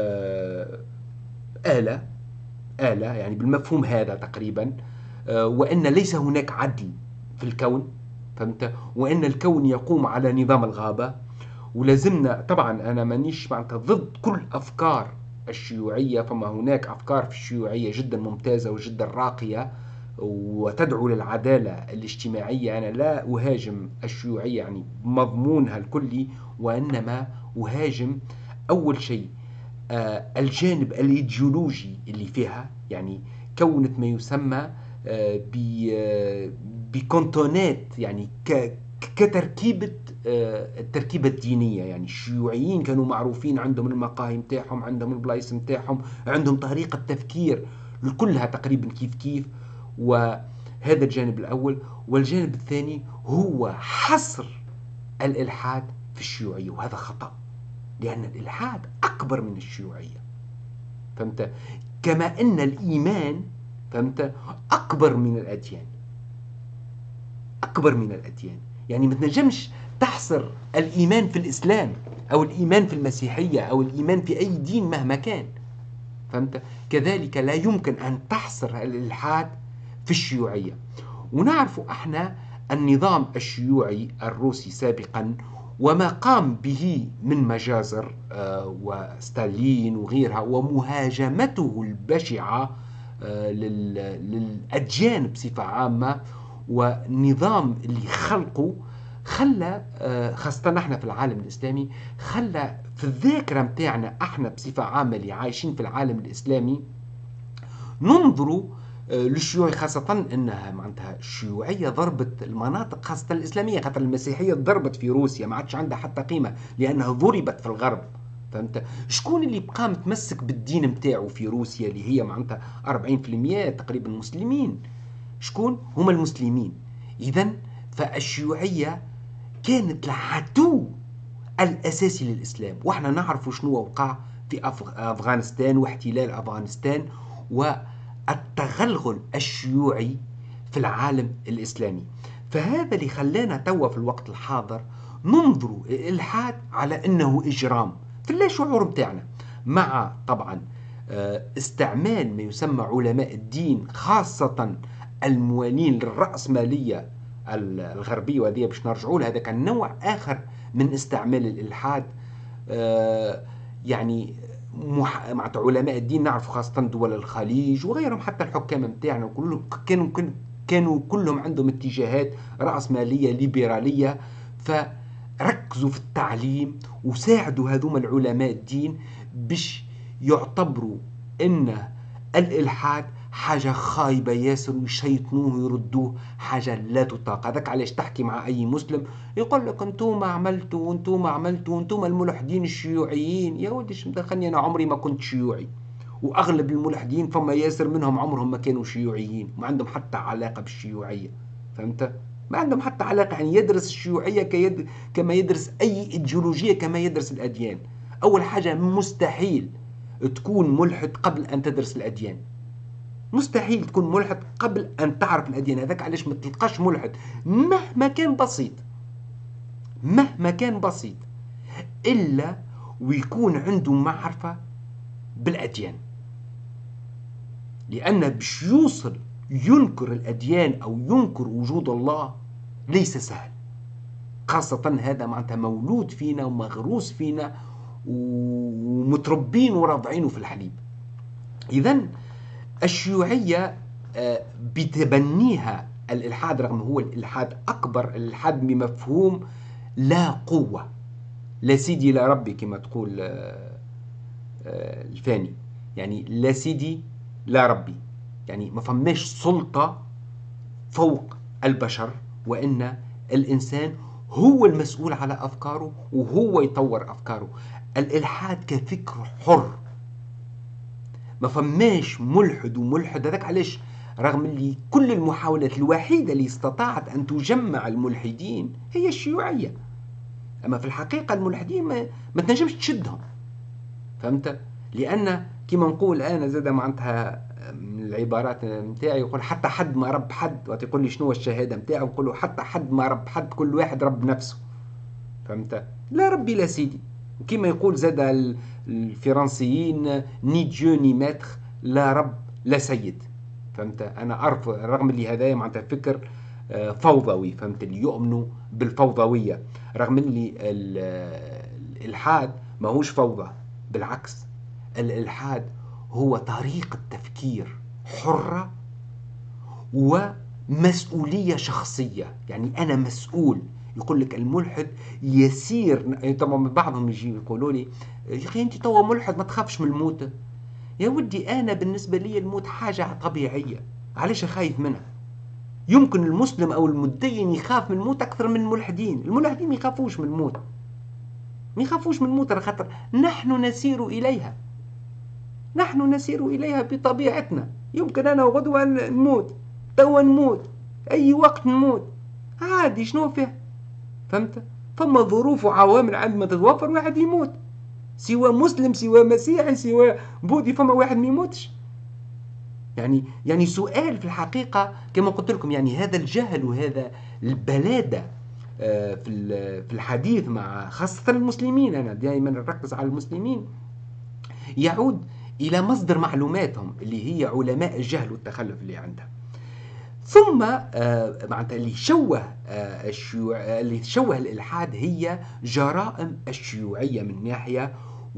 [SPEAKER 1] آلة آلة يعني بالمفهوم هذا تقريبا، وأن ليس هناك عدل في الكون فهمت، وأن الكون يقوم على نظام الغابة. ولازمنا طبعا أنا مانيش معناتها ضد كل أفكار الشيوعية، فما هناك أفكار في الشيوعية جدا ممتازة وجدا راقية وتدعو للعدالة الاجتماعية. أنا لا أهاجم الشيوعية يعني مضمونها الكلي، وإنما أهاجم أول شيء آه الجانب الإيديولوجي اللي فيها، يعني كونت ما يسمى آه بكونتونات، يعني كتركيبة آه التركيبة الدينية. يعني الشيوعيين كانوا معروفين عندهم المقاهي متاعهم، عندهم البلايص متاعهم، عندهم طريقة تفكير كلها تقريبا كيف كيف. وهذا الجانب الأول. والجانب الثاني هو حصر الإلحاد في الشيوعية، وهذا خطأ، لأن الإلحاد أكبر من الشيوعية. فهمت؟ كما أن الإيمان فهمت أكبر من الأديان، أكبر من الأديان. يعني ما تنجمش تحصر الإيمان في الإسلام أو الإيمان في المسيحية أو الإيمان في أي دين مهما كان. فهمت؟ كذلك لا يمكن أن تحصر الإلحاد في الشيوعية. ونعرف احنا النظام الشيوعي الروسي سابقا وما قام به من مجازر وستالين وغيرها، ومهاجمته البشعة للأديان بصفة عامة، ونظام اللي خلقه خلى خاصة احنا في العالم الإسلامي، خلى في الذاكرة متاعنا احنا بصفة عامة اللي عايشين في العالم الإسلامي ننظروا للشيوعي، خاصة انها معناتها الشيوعية ضربت المناطق خاصة الإسلامية، خاطر المسيحية ضربت في روسيا ما عادش عندها حتى قيمة لأنها ضربت في الغرب. فهمت؟ شكون اللي بقى متمسك بالدين متاعه في روسيا اللي هي معناتها أربعين بالمئة تقريبا مسلمين؟ شكون هم المسلمين؟ إذن فالشيوعية كانت العدو الأساسي للإسلام، وإحنا نعرف شنو وقع في أفغانستان واحتلال أفغانستان والتغلغل الشيوعي في العالم الإسلامي. فهذا اللي خلانا توا في الوقت الحاضر ننظر الإلحاد على أنه إجرام في اللا شعور متاعنا، مع طبعا استعمال ما يسمى علماء الدين خاصة الموالين للرأسمالية الغربية، وهذه باش نرجعوا لها، هذا كان نوع آخر من استعمال الإلحاد. يعني مع علماء الدين نعرف خاصة دول الخليج وغيرهم، حتى الحكام متاعنا كلهم كانوا كانوا كلهم عندهم اتجاهات رأسمالية ليبرالية، فركزوا في التعليم وساعدوا هذوما العلماء الدين باش يعتبروا ان الإلحاد حاجة خايبة ياسر ويشيطنوه ويردوه حاجة لا تطاق. هذاك علاش تحكي مع أي مسلم يقول لك أنتم عملتوا وأنتم عملتوا وأنتم الملحدين الشيوعيين. يا ودي شو مدخلني، أنا عمري ما كنت شيوعي، وأغلب الملحدين فما ياسر منهم عمرهم ما كانوا شيوعيين، ما عندهم حتى علاقة بالشيوعية. فهمت؟ ما عندهم حتى علاقة، يعني يدرس الشيوعية كيد... كما يدرس أي إيديولوجية، كما يدرس الأديان. أول حاجة مستحيل تكون ملحد قبل أن تدرس الأديان، مستحيل تكون ملحد قبل أن تعرف الأديان. هذاك علاش ما تلقاش ملحد مهما كان بسيط، مهما كان بسيط، إلا ويكون عنده معرفة بالأديان، لأن باش يوصل ينكر الأديان أو ينكر وجود الله ليس سهل، خاصة هذا معناتها مولود فينا ومغروس فينا ومتربين وراضعينه في الحليب. إذن الشيوعية بتبنيها الإلحاد، رغم هو الإلحاد أكبر، الإلحاد بمفهوم لا قوة، لا سيدي لا ربي كما تقول الفاني، يعني لا سيدي لا ربي، يعني ما فماش سلطة فوق البشر، وإن الإنسان هو المسؤول على أفكاره وهو يطور أفكاره. الإلحاد كفكر حر، ما فماش ملحد وملحد. هذاك علاش رغم اللي كل المحاولات الوحيدة اللي استطاعت أن تجمع الملحدين هي الشيوعية، أما في الحقيقة الملحدين ما, ما تنجمش تشدهم. فهمت؟ لأن كما نقول أنا زاد معناتها من العبارات متاعي يقول حتى حد ما رب حد، وتقول لي شنو الشهادة متاعه، نقول له حتى حد ما رب حد، كل واحد رب نفسه. فهمت؟ لا ربي لا سيدي، وكما يقول زاد الفرنسيين ني ديو ني ماتر، لا رب لا سيد. فهمت؟ أنا أعرف رغم اللي هذا معناتها فكر فوضوي، فهمت، اللي يؤمنوا بالفوضوية، رغم اللي الإلحاد ما هوش فوضى، بالعكس الإلحاد هو طريقة تفكير حرة ومسؤولية شخصية، يعني أنا مسؤول. يقول لك الملحد يسير، طبعا بعضهم يجي يقولوا لي يا أخي أنت توا ملحد ما تخافش من الموت. يا ودي أنا بالنسبة لي الموت حاجة طبيعية، علاش خايف منها؟ يمكن المسلم أو المدين يخاف من الموت أكثر من الملحدين. الملحدين ما يخافوش من الموت، ما يخافوش من الموت، خاطر نحن نسير إليها، نحن نسير إليها بطبيعتنا. يمكن أنا غدوة نموت، توا نموت، أي وقت نموت، عادي، شنو فيه؟ فهمت؟ فما ظروف وعوامل عندما تتوفر واحد يموت، سواء مسلم سواء مسيحي سواء بوذي، فما واحد ما يموتش. يعني يعني سؤال في الحقيقة كما قلت لكم، يعني هذا الجهل وهذا البلادة في في الحديث مع خاصة المسلمين، أنا دائما نركز على المسلمين، يعود إلى مصدر معلوماتهم اللي هي علماء الجهل والتخلف اللي عندهم. ثم آه معناتها اللي شوه آه الشيوع اللي شوه الإلحاد هي جرائم الشيوعية من ناحية،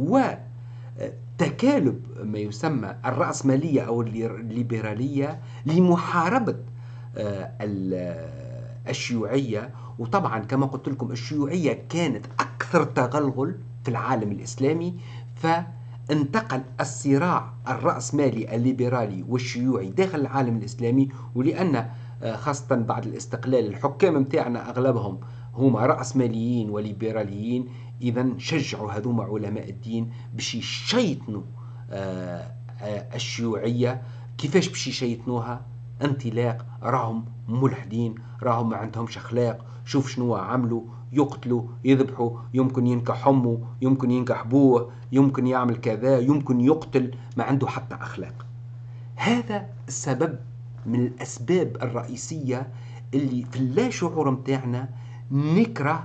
[SPEAKER 1] وتكالب ما يسمى الرأسمالية أو الليبرالية لمحاربة آه الشيوعية. وطبعا كما قلت لكم الشيوعية كانت أكثر تغلغل في العالم الإسلامي، فانتقل الصراع الرأسمالي الليبرالي والشيوعي داخل العالم الإسلامي. ولأن خاصة بعد الاستقلال الحكام متاعنا أغلبهم هما رأسماليين وليبراليين، إذا شجعوا هذوما علماء الدين باش يشيطنوا الشيوعية. كيفاش باش يشيطنوها؟ انطلاق، راهم ملحدين، راهم ما عندهمش أخلاق، شوف شنو عملوا، يقتلوا يذبحوا، يمكن ينكح أمه، يمكن ينكح أبوه، يمكن يعمل كذا، يمكن يقتل، ما عنده حتى أخلاق. هذا السبب من الأسباب الرئيسية اللي في اللا شعور متاعنا نكره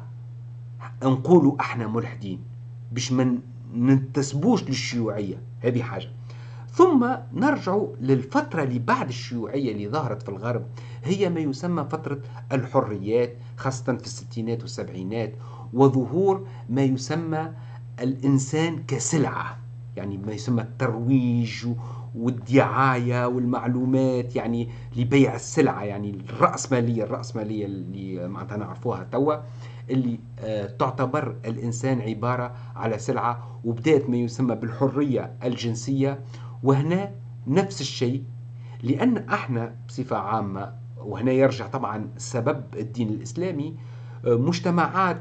[SPEAKER 1] نقولوا احنا ملحدين باش ما ننتسبوش للشيوعية. هذه حاجة. ثم نرجع للفترة اللي بعد الشيوعية اللي ظهرت في الغرب، هي ما يسمى فترة الحريات، خاصة في الستينات والسبعينات، وظهور ما يسمى الإنسان كسلعة، يعني ما يسمى الترويج والدعاية والمعلومات، يعني لبيع السلعة، يعني الرأسمالية الرأسمالية اللي معناتها نعرفوها توا، اللي آه تعتبر الإنسان عبارة على سلعة. وبدأت ما يسمى بالحرية الجنسية، وهنا نفس الشيء، لأن احنا بصفة عامة، وهنا يرجع طبعا سبب الدين الإسلامي، مجتمعات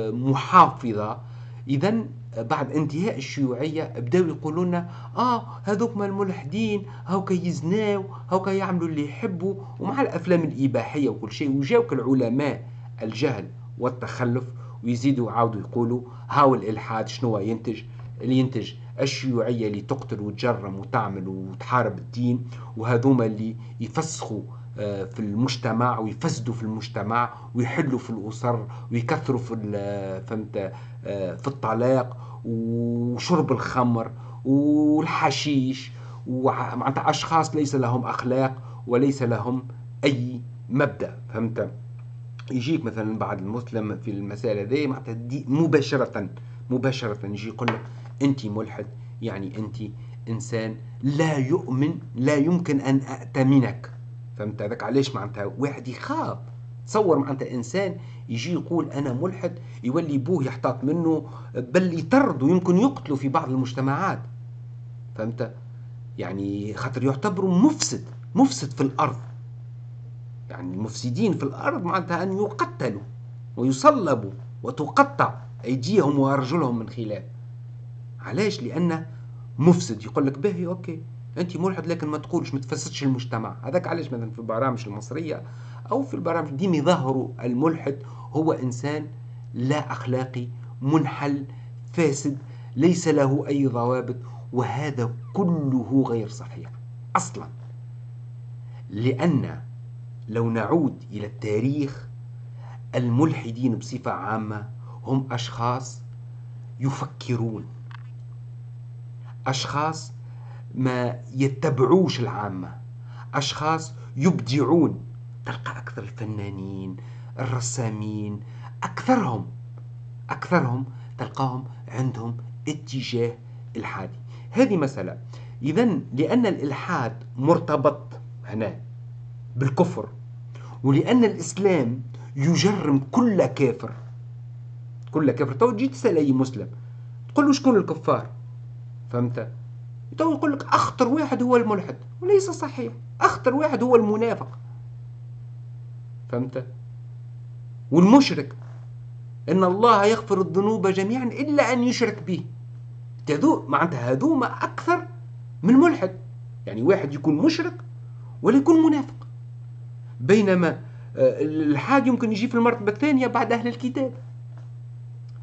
[SPEAKER 1] محافظة. إذا بعد انتهاء الشيوعية بدأوا يقولوا لنا آه هذوك ما الملحدين هاو كيزناو هاو كيعملوا اللي يحبوا، ومع الأفلام الإباحية وكل شيء. وجاوك العلماء الجهل والتخلف ويزيدوا يعاودوا يقولوا هاو الإلحاد شنو ينتج؟ اللي ينتج الشيوعية اللي تقتل وتجرم وتعمل وتحارب الدين، وهذوما اللي يفسخوا في المجتمع ويفسدوا في المجتمع ويحلوا في الأسر ويكثروا في فهمت في الطلاق وشرب الخمر والحشيش، ومعناتها أشخاص ليس لهم أخلاق وليس لهم أي مبدأ. فهمت؟ يجيك مثلا بعد المسلم في المسألة ذي معناتها دي مباشرة مباشرة يجي يقول لك أنت ملحد، يعني أنت إنسان لا يؤمن، لا يمكن أن أأتمنك. فهمت هذاك؟ علاش معناتها واحد يخاف. تصور معناتها إنسان يجي يقول أنا ملحد، يولي بوه يحتاط منه، بل يطرد ويمكن يقتله في بعض المجتمعات. فهمت؟ يعني خاطر يعتبروا مفسد مفسد في الأرض. يعني المفسدين في الأرض معناتها أن يقتلوا ويصلبوا وتقطع أيديهم وأرجلهم من خلاف. علاش؟ لأنه مفسد. يقول لك باهي أوكي أنت ملحد لكن ما تقولش، ما تفسدش المجتمع. هذاك علاش مثلا في البرامج المصرية أو في البرامج ديما يظهروا الملحد هو إنسان لا أخلاقي، منحل، فاسد، ليس له أي ضوابط. وهذا كله غير صحيح أصلا، لأن لو نعود إلى التاريخ، الملحدين بصفة عامة هم أشخاص يفكرون، أشخاص ما يتبعوش العامة، أشخاص يبدعون. تلقى أكثر الفنانين الرسامين أكثرهم أكثرهم تلقاهم عندهم اتجاه إلحادي. هذه مسألة. إذن لأن الإلحاد مرتبط هنا بالكفر، ولأن الإسلام يجرم كل كافر كل كافر. تو جيت تسأل أي مسلم تقول له شكون الكفار؟ فهمت؟ تو يقول لك أخطر واحد هو الملحد، وليس صحيح. أخطر واحد هو المنافق. فهمت؟ والمشرك، إن الله يغفر الذنوب جميعا إلا أن يشرك به. تذو معناتها هذوما أكثر من الملحد. يعني واحد يكون مشرك ولا يكون منافق، بينما الإلحاد يمكن يجي في المرتبة الثانية بعد أهل الكتاب.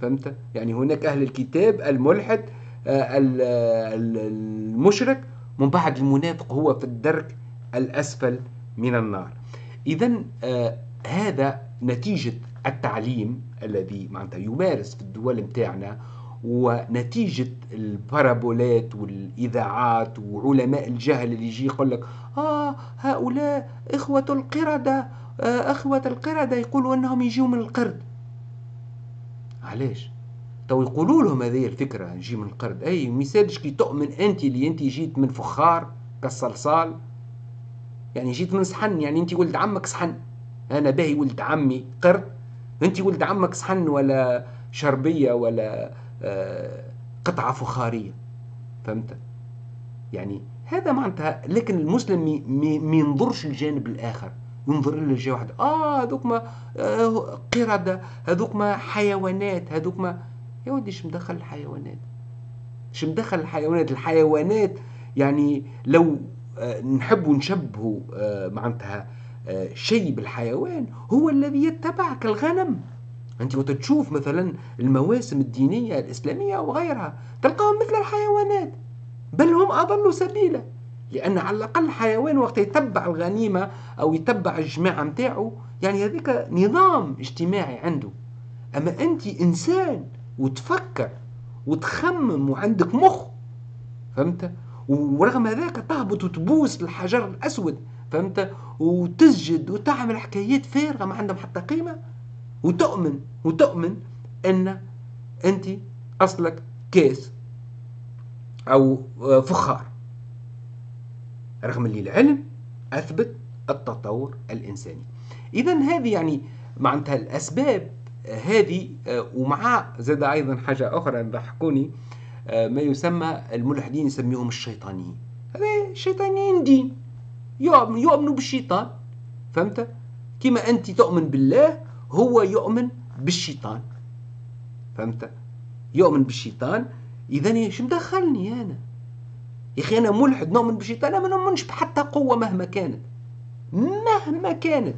[SPEAKER 1] فهمت؟ يعني هناك أهل الكتاب، الملحد، آه، ال- ال- المشرك، من بعد المنافق هو في الدرك الأسفل من النار. إذا هذا نتيجة التعليم الذي معناتها يمارس في الدول متاعنا، ونتيجة البارابولات والإذاعات وعلماء الجهل اللي يجي يقول لك آه هؤلاء إخوة القردة، آه إخوة القردة يقولوا أنهم يجيوا من القرد. علاش؟ تو يقولوا لهم هذه الفكرة نجي من القرد، أي ميسالش كي تؤمن أنت اللي أنت جيت من فخار كالصلصال، يعني جيت من صحن، يعني أنت ولد عمك صحن، أنا باهي ولد عمي قرد، أنت ولد عمك صحن ولا شربية ولا آه قطعة فخارية. فهمت؟ يعني هذا معناتها، لكن المسلم ما ينظرش الجانب الآخر، ينظر له الجانب واحد، آه هذوك ما آه قردة، هذوك ما حيوانات، هذوك ما، يا ودي ايش مدخل الحيوانات؟ ايش مدخل الحيوانات؟ الحيوانات يعني لو آه نحب نشبهوا آه معناتها آه شيء بالحيوان، هو الذي يتبعك الغنم. انت وتشوف مثلا المواسم الدينية الإسلامية وغيرها تلقاهم مثل الحيوانات، بل هم أضلوا سبيلا، لأن على الأقل الحيوان وقت يتبع الغنيمة أو يتبع الجماعة متاعه، يعني هذيك نظام اجتماعي عنده. أما أنت إنسان وتفكر وتخمم وعندك مخ، فهمت؟ ورغم ذلك تهبط وتبوس الحجر الأسود، فهمت؟ وتسجد وتعمل حكايات فارغة ما عندهم حتى قيمة، وتؤمن وتؤمن أن أنت أصلك كاس أو فخار، رغم اللي العلم أثبت التطور الإنساني. إذا هذه يعني معناتها الأسباب هذه، ومع زاد أيضا حاجة أخرى ضحكوني، ما يسمى الملحدين يسميهم الشيطانيين. هذا الشيطانيين دين، يؤمنوا بالشيطان، فهمت؟ كما أنت تؤمن بالله هو يؤمن بالشيطان، فهمت؟ يؤمن بالشيطان. إذا ايش مدخلني أنا؟ يا أخي أنا ملحد نؤمن بالشيطان، أنا ما نؤمنش بحتى قوة مهما كانت، مهما كانت.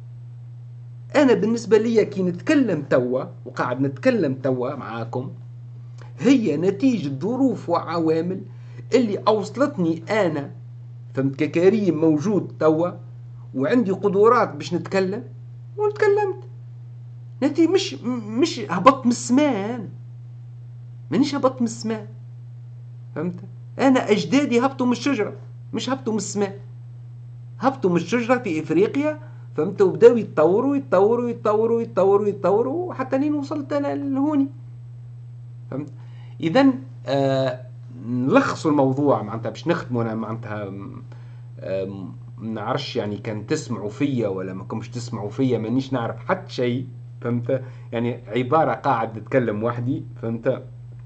[SPEAKER 1] أنا بالنسبة لي كي نتكلم توا وقاعد نتكلم توا معاكم، هي نتيجة ظروف وعوامل اللي أوصلتني أنا، فهمت؟ ككريم موجود توا وعندي قدرات باش نتكلم وتكلمت. نتي مش مش هبطت من السماء، مانيش هبطت من السماء، فهمت؟ أنا أجدادي هبطوا من الشجرة، مش هبطوا من السماء، هبطوا من الشجرة في إفريقيا، فهمت؟ وبداوا يتطوروا يتطوروا يتطوروا يتطوروا يتطوروا حتى لين وصلت أنا لهوني، فهمت؟ إذا آه نلخصوا الموضوع معناتها باش نختموا. أنا معناتها آه نعرفش يعني كان تسمعوا فيا ولا ما كنتش تسمعوا فيا، مانيش نعرف حتى شيء، فهمت؟ يعني عبارة قاعد نتكلم وحدي، فهمت؟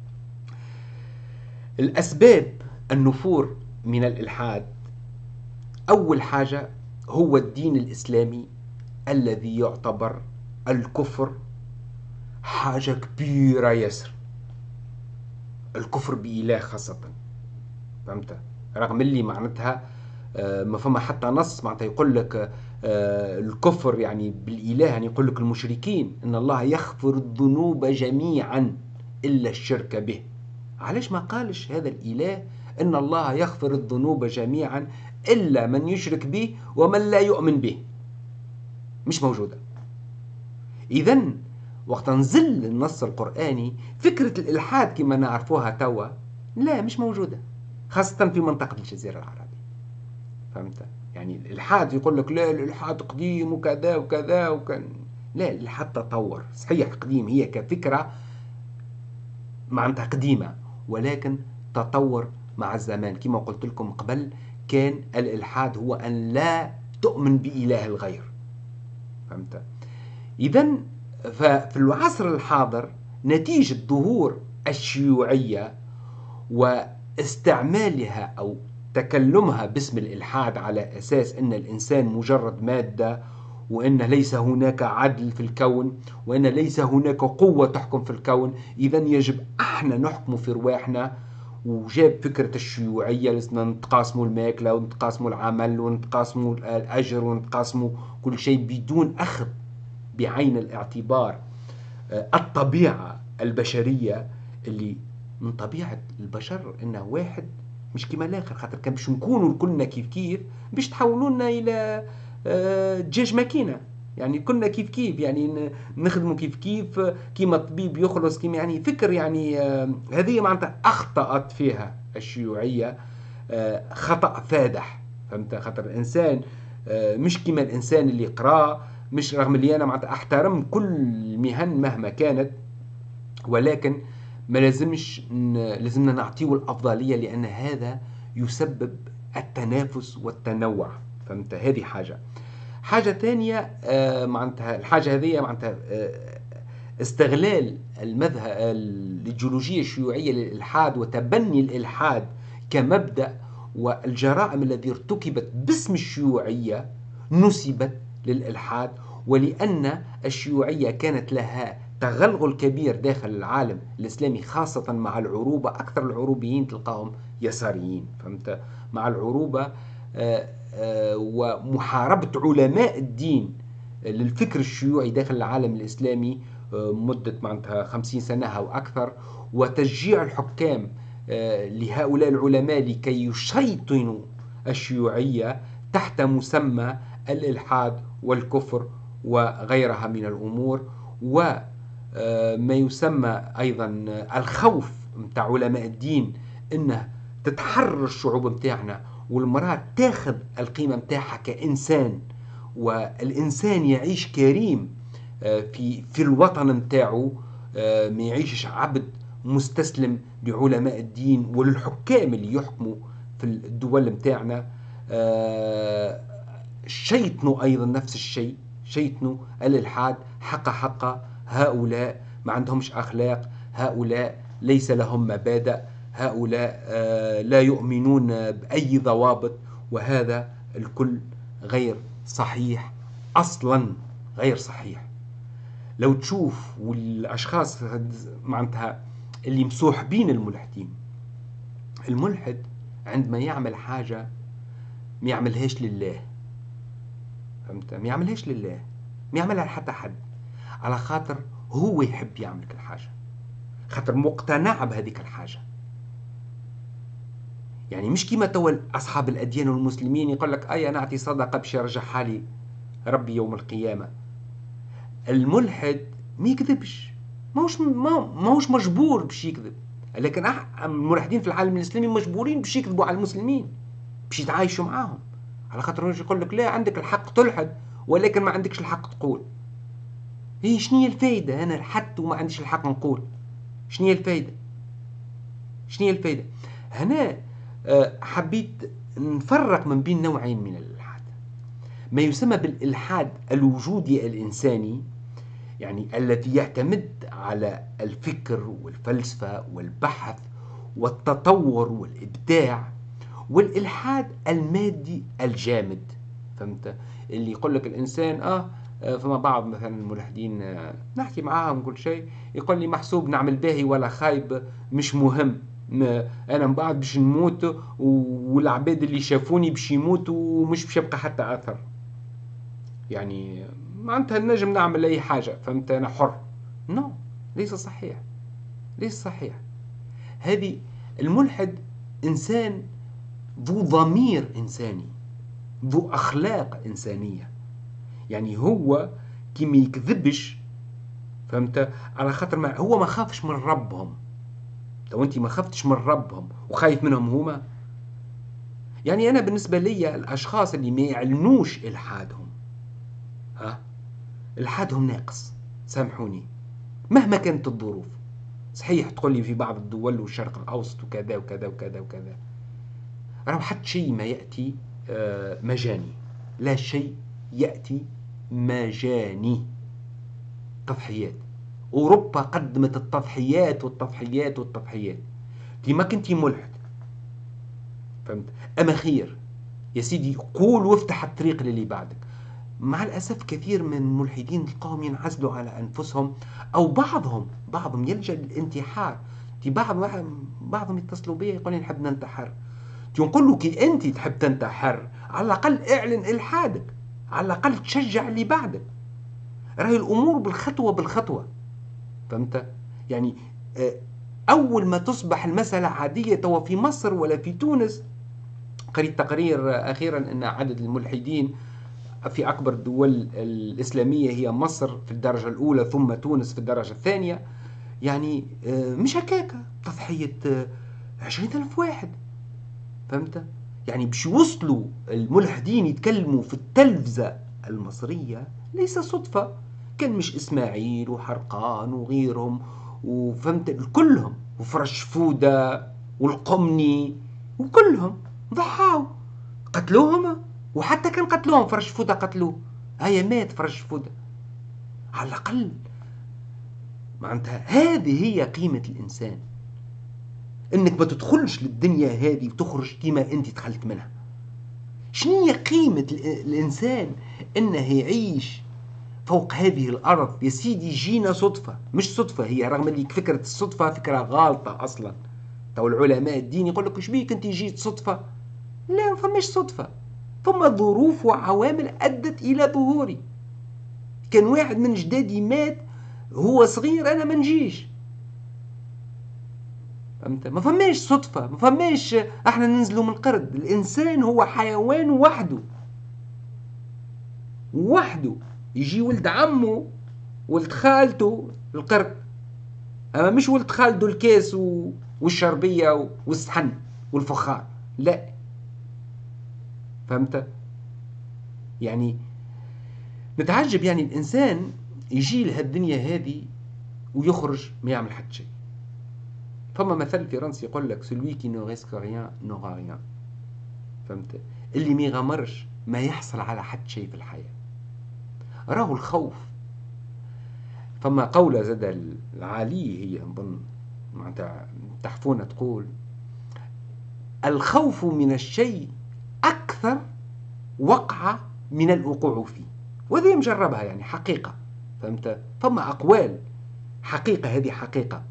[SPEAKER 1] الأسباب النفور من الإلحاد، أول حاجة هو الدين الإسلامي الذي يعتبر الكفر حاجة كبيرة ياسر، الكفر بإله خاصة، فهمت؟ رغم اللي معناتها ما فما حتى نص معناتها يقول لك الكفر يعني بالإله، يعني يقول لك المشركين إن الله يغفر الذنوب جميعا إلا الشرك به. علاش ما قالش هذا الإله إن الله يغفر الذنوب جميعا إلا من يشرك به ومن لا يؤمن به؟ مش موجودة. إذن وقت نزل النص القرآني فكرة الإلحاد كما نعرفوها توا لا مش موجودة، خاصة في منطقة الجزيرة العربية، فهمت؟ يعني الإلحاد يقول لك لا الإلحاد قديم وكذا وكذا وكان، لا الإلحاد تطور صحيح، قديم هي كفكرة معناتها قديمة، ولكن تطور مع الزمان. كما قلت لكم قبل، كان الإلحاد هو أن لا تؤمن بإله الغير، فهمت؟ إذن ففي العصر الحاضر نتيجة ظهور الشيوعية واستعمالها أو تكلمها باسم الإلحاد على أساس أن الإنسان مجرد مادة، وأن ليس هناك عدل في الكون، وأن ليس هناك قوة تحكم في الكون، إذن يجب احنا نحكم في رواحنا. وجاب فكرة الشيوعية، لسنا نتقاسموا الماكلة ونتقاسموا العمل ونتقاسموا الأجر ونتقاسموا كل شيء بدون أخذ بعين الاعتبار الطبيعة البشرية، اللي من طبيعة البشر انه واحد مش كيما الاخر، خاطر كان باش نكونوا كلنا كيف كيف باش تحولونا الى دجاج ماكينة. يعني كنا كيف كيف، يعني نخدموا كيف كيف، كيما الطبيب يخلص كيما، يعني فكر يعني هذه معناتها اخطأت فيها الشيوعية خطأ فادح. فهمت؟ خاطر الانسان مش كيما الانسان اللي قرا، مش رغم اللي انا معناتها احترم كل المهن مهما كانت، ولكن ما لازمش لازمنا نعطيه الافضليه، لان هذا يسبب التنافس والتنوع. فهمت؟ هذه حاجه. حاجه ثانيه آه معناتها الحاجه هذه معناتها آه استغلال المذهب الايديولوجيه الشيوعيه للالحاد وتبني الالحاد كمبدا، والجرائم التي ارتكبت باسم الشيوعيه نسبت للالحاد، ولان الشيوعيه كانت لها تغلغل كبير داخل العالم الإسلامي، خاصة مع العروبة. أكثر العروبيين تلقاهم يساريين. فهمت؟ مع العروبة آآ آآ ومحاربة علماء الدين للفكر الشيوعي داخل العالم الإسلامي مدة معناتها خمسين سنة أو أكثر، وتشجيع الحكام لهؤلاء العلماء لكي يشيطنوا الشيوعية تحت مسمى الإلحاد والكفر وغيرها من الأمور، و ما يسمى أيضا الخوف متاع علماء الدين انه تتحرر الشعوب متاعنا، والمرأة تاخذ القيمة متاعها كإنسان، والإنسان يعيش كريم في في الوطن متاعه، ما يعيشش عبد مستسلم لعلماء الدين وللحكام اللي يحكموا في الدول متاعنا. شيطنوا أيضا نفس الشيء، شيطنوا الإلحاد حق حق. هؤلاء ما عندهمش أخلاق، هؤلاء ليس لهم مبادئ، هؤلاء لا يؤمنون بأي ضوابط، وهذا الكل غير صحيح أصلا، غير صحيح. لو تشوف والأشخاص معناتها اللي مصوحبين الملحدين، الملحد عندما يعمل حاجة ما يعملهاش لله. فهمت؟ ما يعملهاش لله، ما يعملها لحتى حد، على خاطر هو يحب يعمل كل حاجة، خاطر مقتنع بهذيك الحاجة. يعني مش كيما توا أصحاب الأديان والمسلمين يقول لك أي أنا أعطي صدقة باش يرجعها لي ربي يوم القيامة. الملحد ما يكذبش، ماهوش ماهوش مجبور باش يكذب، لكن الملحدين في العالم الإسلامي مجبورين باش يكذبوا على المسلمين باش يتعايشوا معاهم، على خاطر يقول لك لا عندك الحق تلحد ولكن ما عندكش الحق تقول. هي شنية الفايدة؟ أنا لحدت وما عنديش الحق نقول، شنية الفايدة؟ شنية الفايدة؟ هنا حبيت نفرق من بين نوعين من الإلحاد، ما يسمى بالإلحاد الوجودي الإنساني، يعني الذي يعتمد على الفكر والفلسفة والبحث والتطور والإبداع، والإلحاد المادي الجامد. فهمت؟ اللي يقول لك الإنسان آه فما بعض مثلا الملحدين آه نحكي معاهم كل شيء يقول لي محسوب نعمل باهي ولا خايب مش مهم، أنا من بعد باش نموت والعباد اللي شافوني باش يموتوا ومش باش يبقى حتى أثر، يعني معناتها نجم نعمل أي حاجة. فهمت؟ أنا حر. نو no. ليس صحيح، ليس صحيح. هذه الملحد إنسان ذو ضمير إنساني، ذو أخلاق إنسانية، يعني هو كي ما يكذبش. فهمت؟ على خاطر ما هو ما خافش من ربهم. لو أنت ما خفتش من ربهم وخايف منهم هما، يعني أنا بالنسبة لي الأشخاص اللي ما يعلنوش إلحادهم، ها إلحادهم ناقص، سامحوني مهما كانت الظروف. صحيح تقول لي في بعض الدول والشرق الأوسط وكذا وكذا وكذا وكذا، راهو حتى شيء ما يأتي مجاني، لا شيء يأتي مجاني. تضحيات، أوروبا قدمت التضحيات والتضحيات والتضحيات. دي ما كنتي ملحد، فهمت؟ أما خير يا سيدي قول وافتح الطريق للي بعدك. مع الأسف كثير من الملحدين تلقاهم ينعزلوا على أنفسهم، أو بعضهم بعضهم يلجأ للانتحار. دي بعض بعضهم يتصلوا بي يقول لي نحب ننتحر. نقول له كي أنت تحب تنتحر على الأقل اعلن إلحادك، على الأقل تشجع اللي بعدك. راهي الأمور بالخطوة بالخطوة. فهمت؟ يعني أول ما تصبح المسألة عادية توا في مصر ولا في تونس. قريت تقرير أخيرا أن عدد الملحدين في أكبر الدول الإسلامية هي مصر في الدرجة الأولى ثم تونس في الدرجة الثانية. يعني مش هكاك تضحية عشرين ألف واحد. فهمت؟ يعني باش يوصلوا الملحدين يتكلموا في التلفزة المصرية ليس صدفة. كان مش إسماعيل وحرقان وغيرهم، وفهمت كلهم، وفرش فودة والقمني وكلهم ضحاوا، قتلوهم. وحتى كان قتلوهم فرش فودة قتلوه، هيا مات فرش فودة على الأقل. معناتها هذه هي قيمة الإنسان، انك ما تدخلش للدنيا هذه وتخرج كيما انت دخلت منها. شنو هي قيمة الانسان؟ انه يعيش فوق هذه الارض. يا سيدي جينا صدفة، مش صدفة هي، رغم اللي فكرة الصدفة فكرة غالطة اصلا. تو العلماء الدين يقول لك ايش بيك انت جيت صدفة؟ لا، ما فماش صدفة، ثم ظروف وعوامل ادت الى ظهوري. كان واحد من جدادي مات هو صغير، انا ما نجيش. فهمت؟ ما فماش صدفة، ما فماش احنا ننزلوا من قرد. الانسان هو حيوان وحده وحده. يجي ولد عمه ولد خالته القرد، اما مش ولد خالته الكاس والشربية والصحن والفخار، لا. فهمت؟ يعني نتعجب، يعني الانسان يجي لهالدنيا هذه ويخرج ما يعمل حتى شيء. فما مثل فرنسي يقول لك celui qui ne risque rien n'aura rien. فهمت؟ اللي ما يغامرش ما يحصل على حد شيء في الحياة. راه الخوف. فما قولة زاد العالية هي نظن معناتها تحفونة تقول الخوف من الشيء أكثر وقعة من الوقوع فيه. وذي مجربها يعني حقيقة. فهمت؟ فما أقوال حقيقة، هذه حقيقة.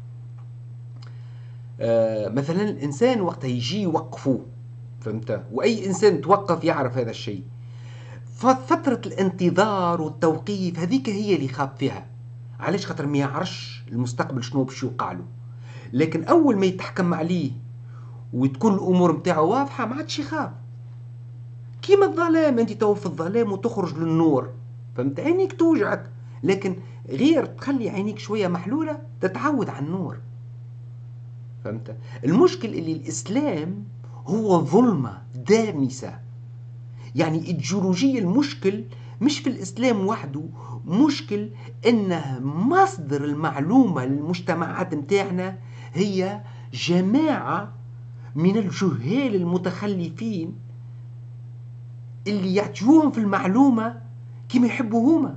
[SPEAKER 1] آه مثلا الإنسان وقت يجي يوقفوه، فهمت؟ وأي إنسان توقف يعرف هذا الشيء. ففترة الانتظار والتوقيف هذيك هي اللي خاف فيها. علاش؟ خاطر ما يعرفش المستقبل شنو باش يوقع له. لكن أول ما يتحكم عليه وتكون الأمور متاعه واضحة ما عادش يخاف. كيما الظلام، أنت تو في الظلام وتخرج للنور، فهمت؟ عينيك توجعك، لكن غير تخلي عينيك شوية محلولة تتعود على النور. فهمت؟ المشكل اللي الإسلام هو ظلمة دامسة. يعني الجيولوجية المشكل مش في الإسلام وحده، مشكل إنه مصدر المعلومة للمجتمعات متاعنا هي جماعة من الجهال المتخلفين اللي يعطيوهم في المعلومة كما يحبوا هما.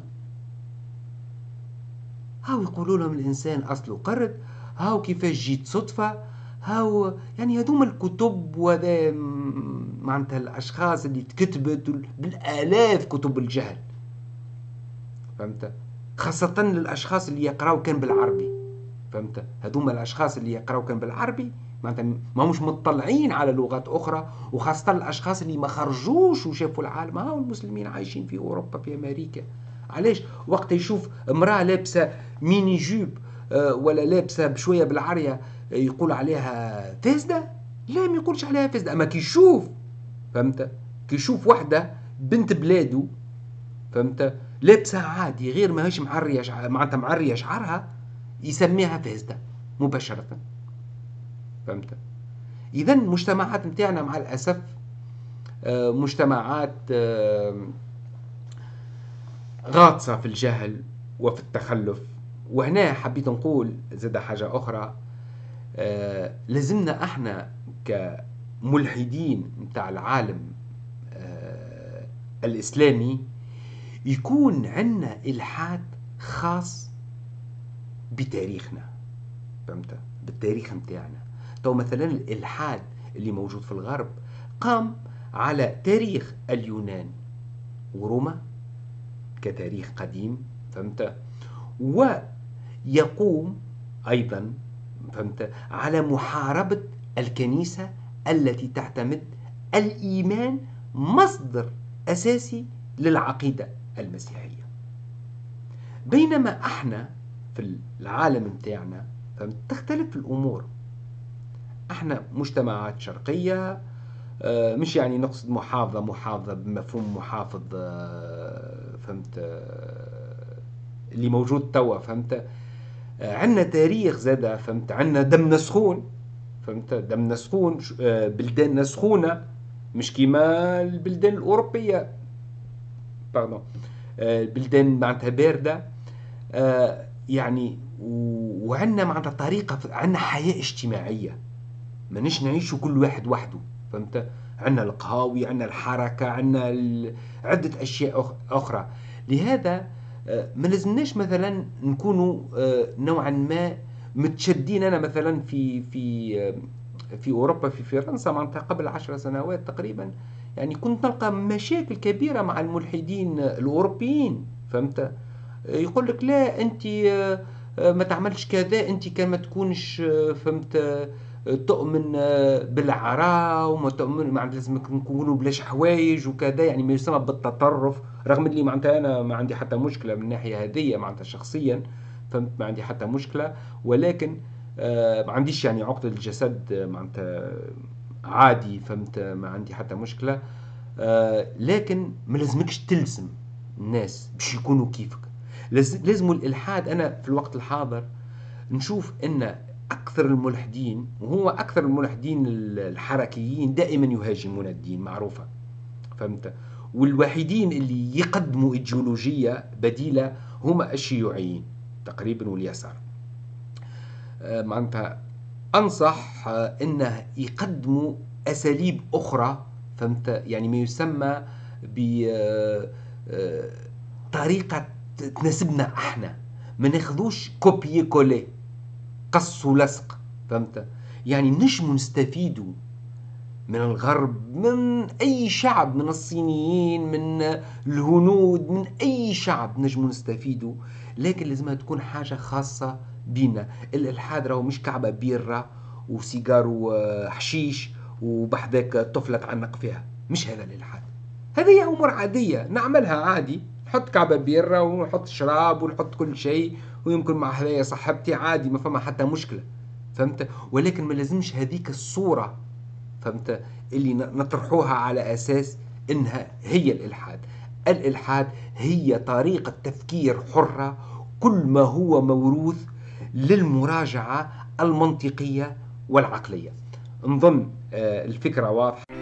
[SPEAKER 1] هاو يقولوا لهم الإنسان أصله قرد، هاو كيفاش جيت صدفة، هاو يعني هذوما الكتب وهذا معناتها الأشخاص اللي تكتبت بالآلاف كتب الجهل. فهمت؟ خاصة للأشخاص اللي يقراوا كان بالعربي. فهمت؟ هذوما الأشخاص اللي يقراوا كان بالعربي معناتها ما مش مطلعين على لغات أخرى، وخاصة الأشخاص اللي ما خرجوش وشافوا العالم. هاو المسلمين عايشين في أوروبا في أمريكا. علاش؟ وقت يشوف امرأة لابسة ميني جوب ولا لابسة بشوية بالعرية يقول عليها فاسدة؟ لا، ما يقولش عليها فاسدة. أما كي يشوف، فهمت؟ كي يشوف واحدة بنت بلاده، فهمت؟ لابسة عادي غير ما هيش معرية شع... معناتها معرية شعرها، يسميها فاسدة مباشرة. فهمت؟ إذن المجتمعات متاعنا مع الأسف مجتمعات غاطسة في الجهل وفي التخلف. وهنا حبيت نقول زاد حاجة أخرى. آه لازمنا احنا كملحدين متاع العالم آه الإسلامي يكون عندنا إلحاد خاص بتاريخنا. فهمت؟ بالتاريخ متاعنا. تو مثلا الإلحاد اللي موجود في الغرب قام على تاريخ اليونان وروما كتاريخ قديم. فهمت؟ ويقوم أيضا، فهمت، على محاربة الكنيسة التي تعتمد الإيمان مصدر أساسي للعقيدة المسيحية. بينما احنا في العالم متاعنا فهمت تختلف الأمور. احنا مجتمعات شرقية، آه، مش يعني نقصد محافظة محافظة بمفهوم محافظ، آه، فهمت، آه، اللي موجود توا، فهمت. آه، عندنا تاريخ زادة، فهمت، عندنا دمنا سخون، فهمت، دمنا سخون، آه، بلداننا سخونة، مش كيما البلدان الأوروبية، باردون، آه، البلدان معناتها باردة. آه، يعني وعندنا معناتها طريقة، عندنا حياة اجتماعية، مانيش نعيشوا كل واحد وحده، فهمت. عندنا القهاوي، عندنا الحركة، عندنا ال... عدة أشياء أخ... أخرى. لهذا آه، ما لازمناش مثلا نكونوا آه، نوعا ما متشدين. أنا مثلا في في آه، في أوروبا، في فرنسا، معناتها قبل عشر سنوات تقريبا، يعني كنت نلقى مشاكل كبيرة مع الملحدين الأوروبيين، فهمت. يقول لك لا انت آه، آه، ما تعملش كذا، انت كان ما تكونش آه، فهمت، آه، تؤمن آه، بالعراء، وما تؤمن معناتها لازم نكونوا بلاش حوايج وكذا، يعني ما يسمى بالتطرف. رغم اللي معناتها انا ما عندي حتى مشكله من الناحيه هذه معناتها شخصيا، فهمت، ما عندي حتى مشكله. ولكن آه، ما عنديش يعني عقدة الجسد، آه، معناتها عادي، فهمت، ما عندي حتى مشكله. آه، لكن ما لازمكش تلزم الناس باش يكونوا كيفك. لاز- لازم الإلحاد. أنا في الوقت الحاضر نشوف أن أكثر الملحدين، وهو أكثر الملحدين الحركيين دائما يهاجمون الدين، معروفة، فهمت. والوحيدين اللي يقدموا إيديولوجية بديلة هما الشيوعيين تقريبا واليسار. آه، معناتها أنصح آه، أنه يقدموا أساليب أخرى، فهمت، يعني ما يسمى بطريقة تناسبنا احنا، ما ناخذوش كوبي كولي، قص ولصق، فهمت. يعني نجموا نستفيدوا من الغرب، من أي شعب، من الصينيين، من الهنود، من أي شعب نجموا نستفيدوا. لكن لازمها تكون حاجة خاصة بينا. الإلحاد راهو مش كعبة بيرة وسيجار وحشيش وبحذاك طفلة تعلق فيها، مش هذا الإلحاد. هذه أمور عادية نعملها عادي، نحط كعبة بيرة ونحط شراب ونحط كل شيء، ويمكن مع هذايا صاحبتي عادي، ما فما حتى مشكلة، فهمت. ولكن ما لازمش هذيك الصورة، فهمت، اللي نطرحوها على أساس إنها هي الإلحاد. الإلحاد هي طريقة تفكير حرة، كل ما هو موروث للمراجعة المنطقية والعقلية. نظن آه، الفكرة واضحة.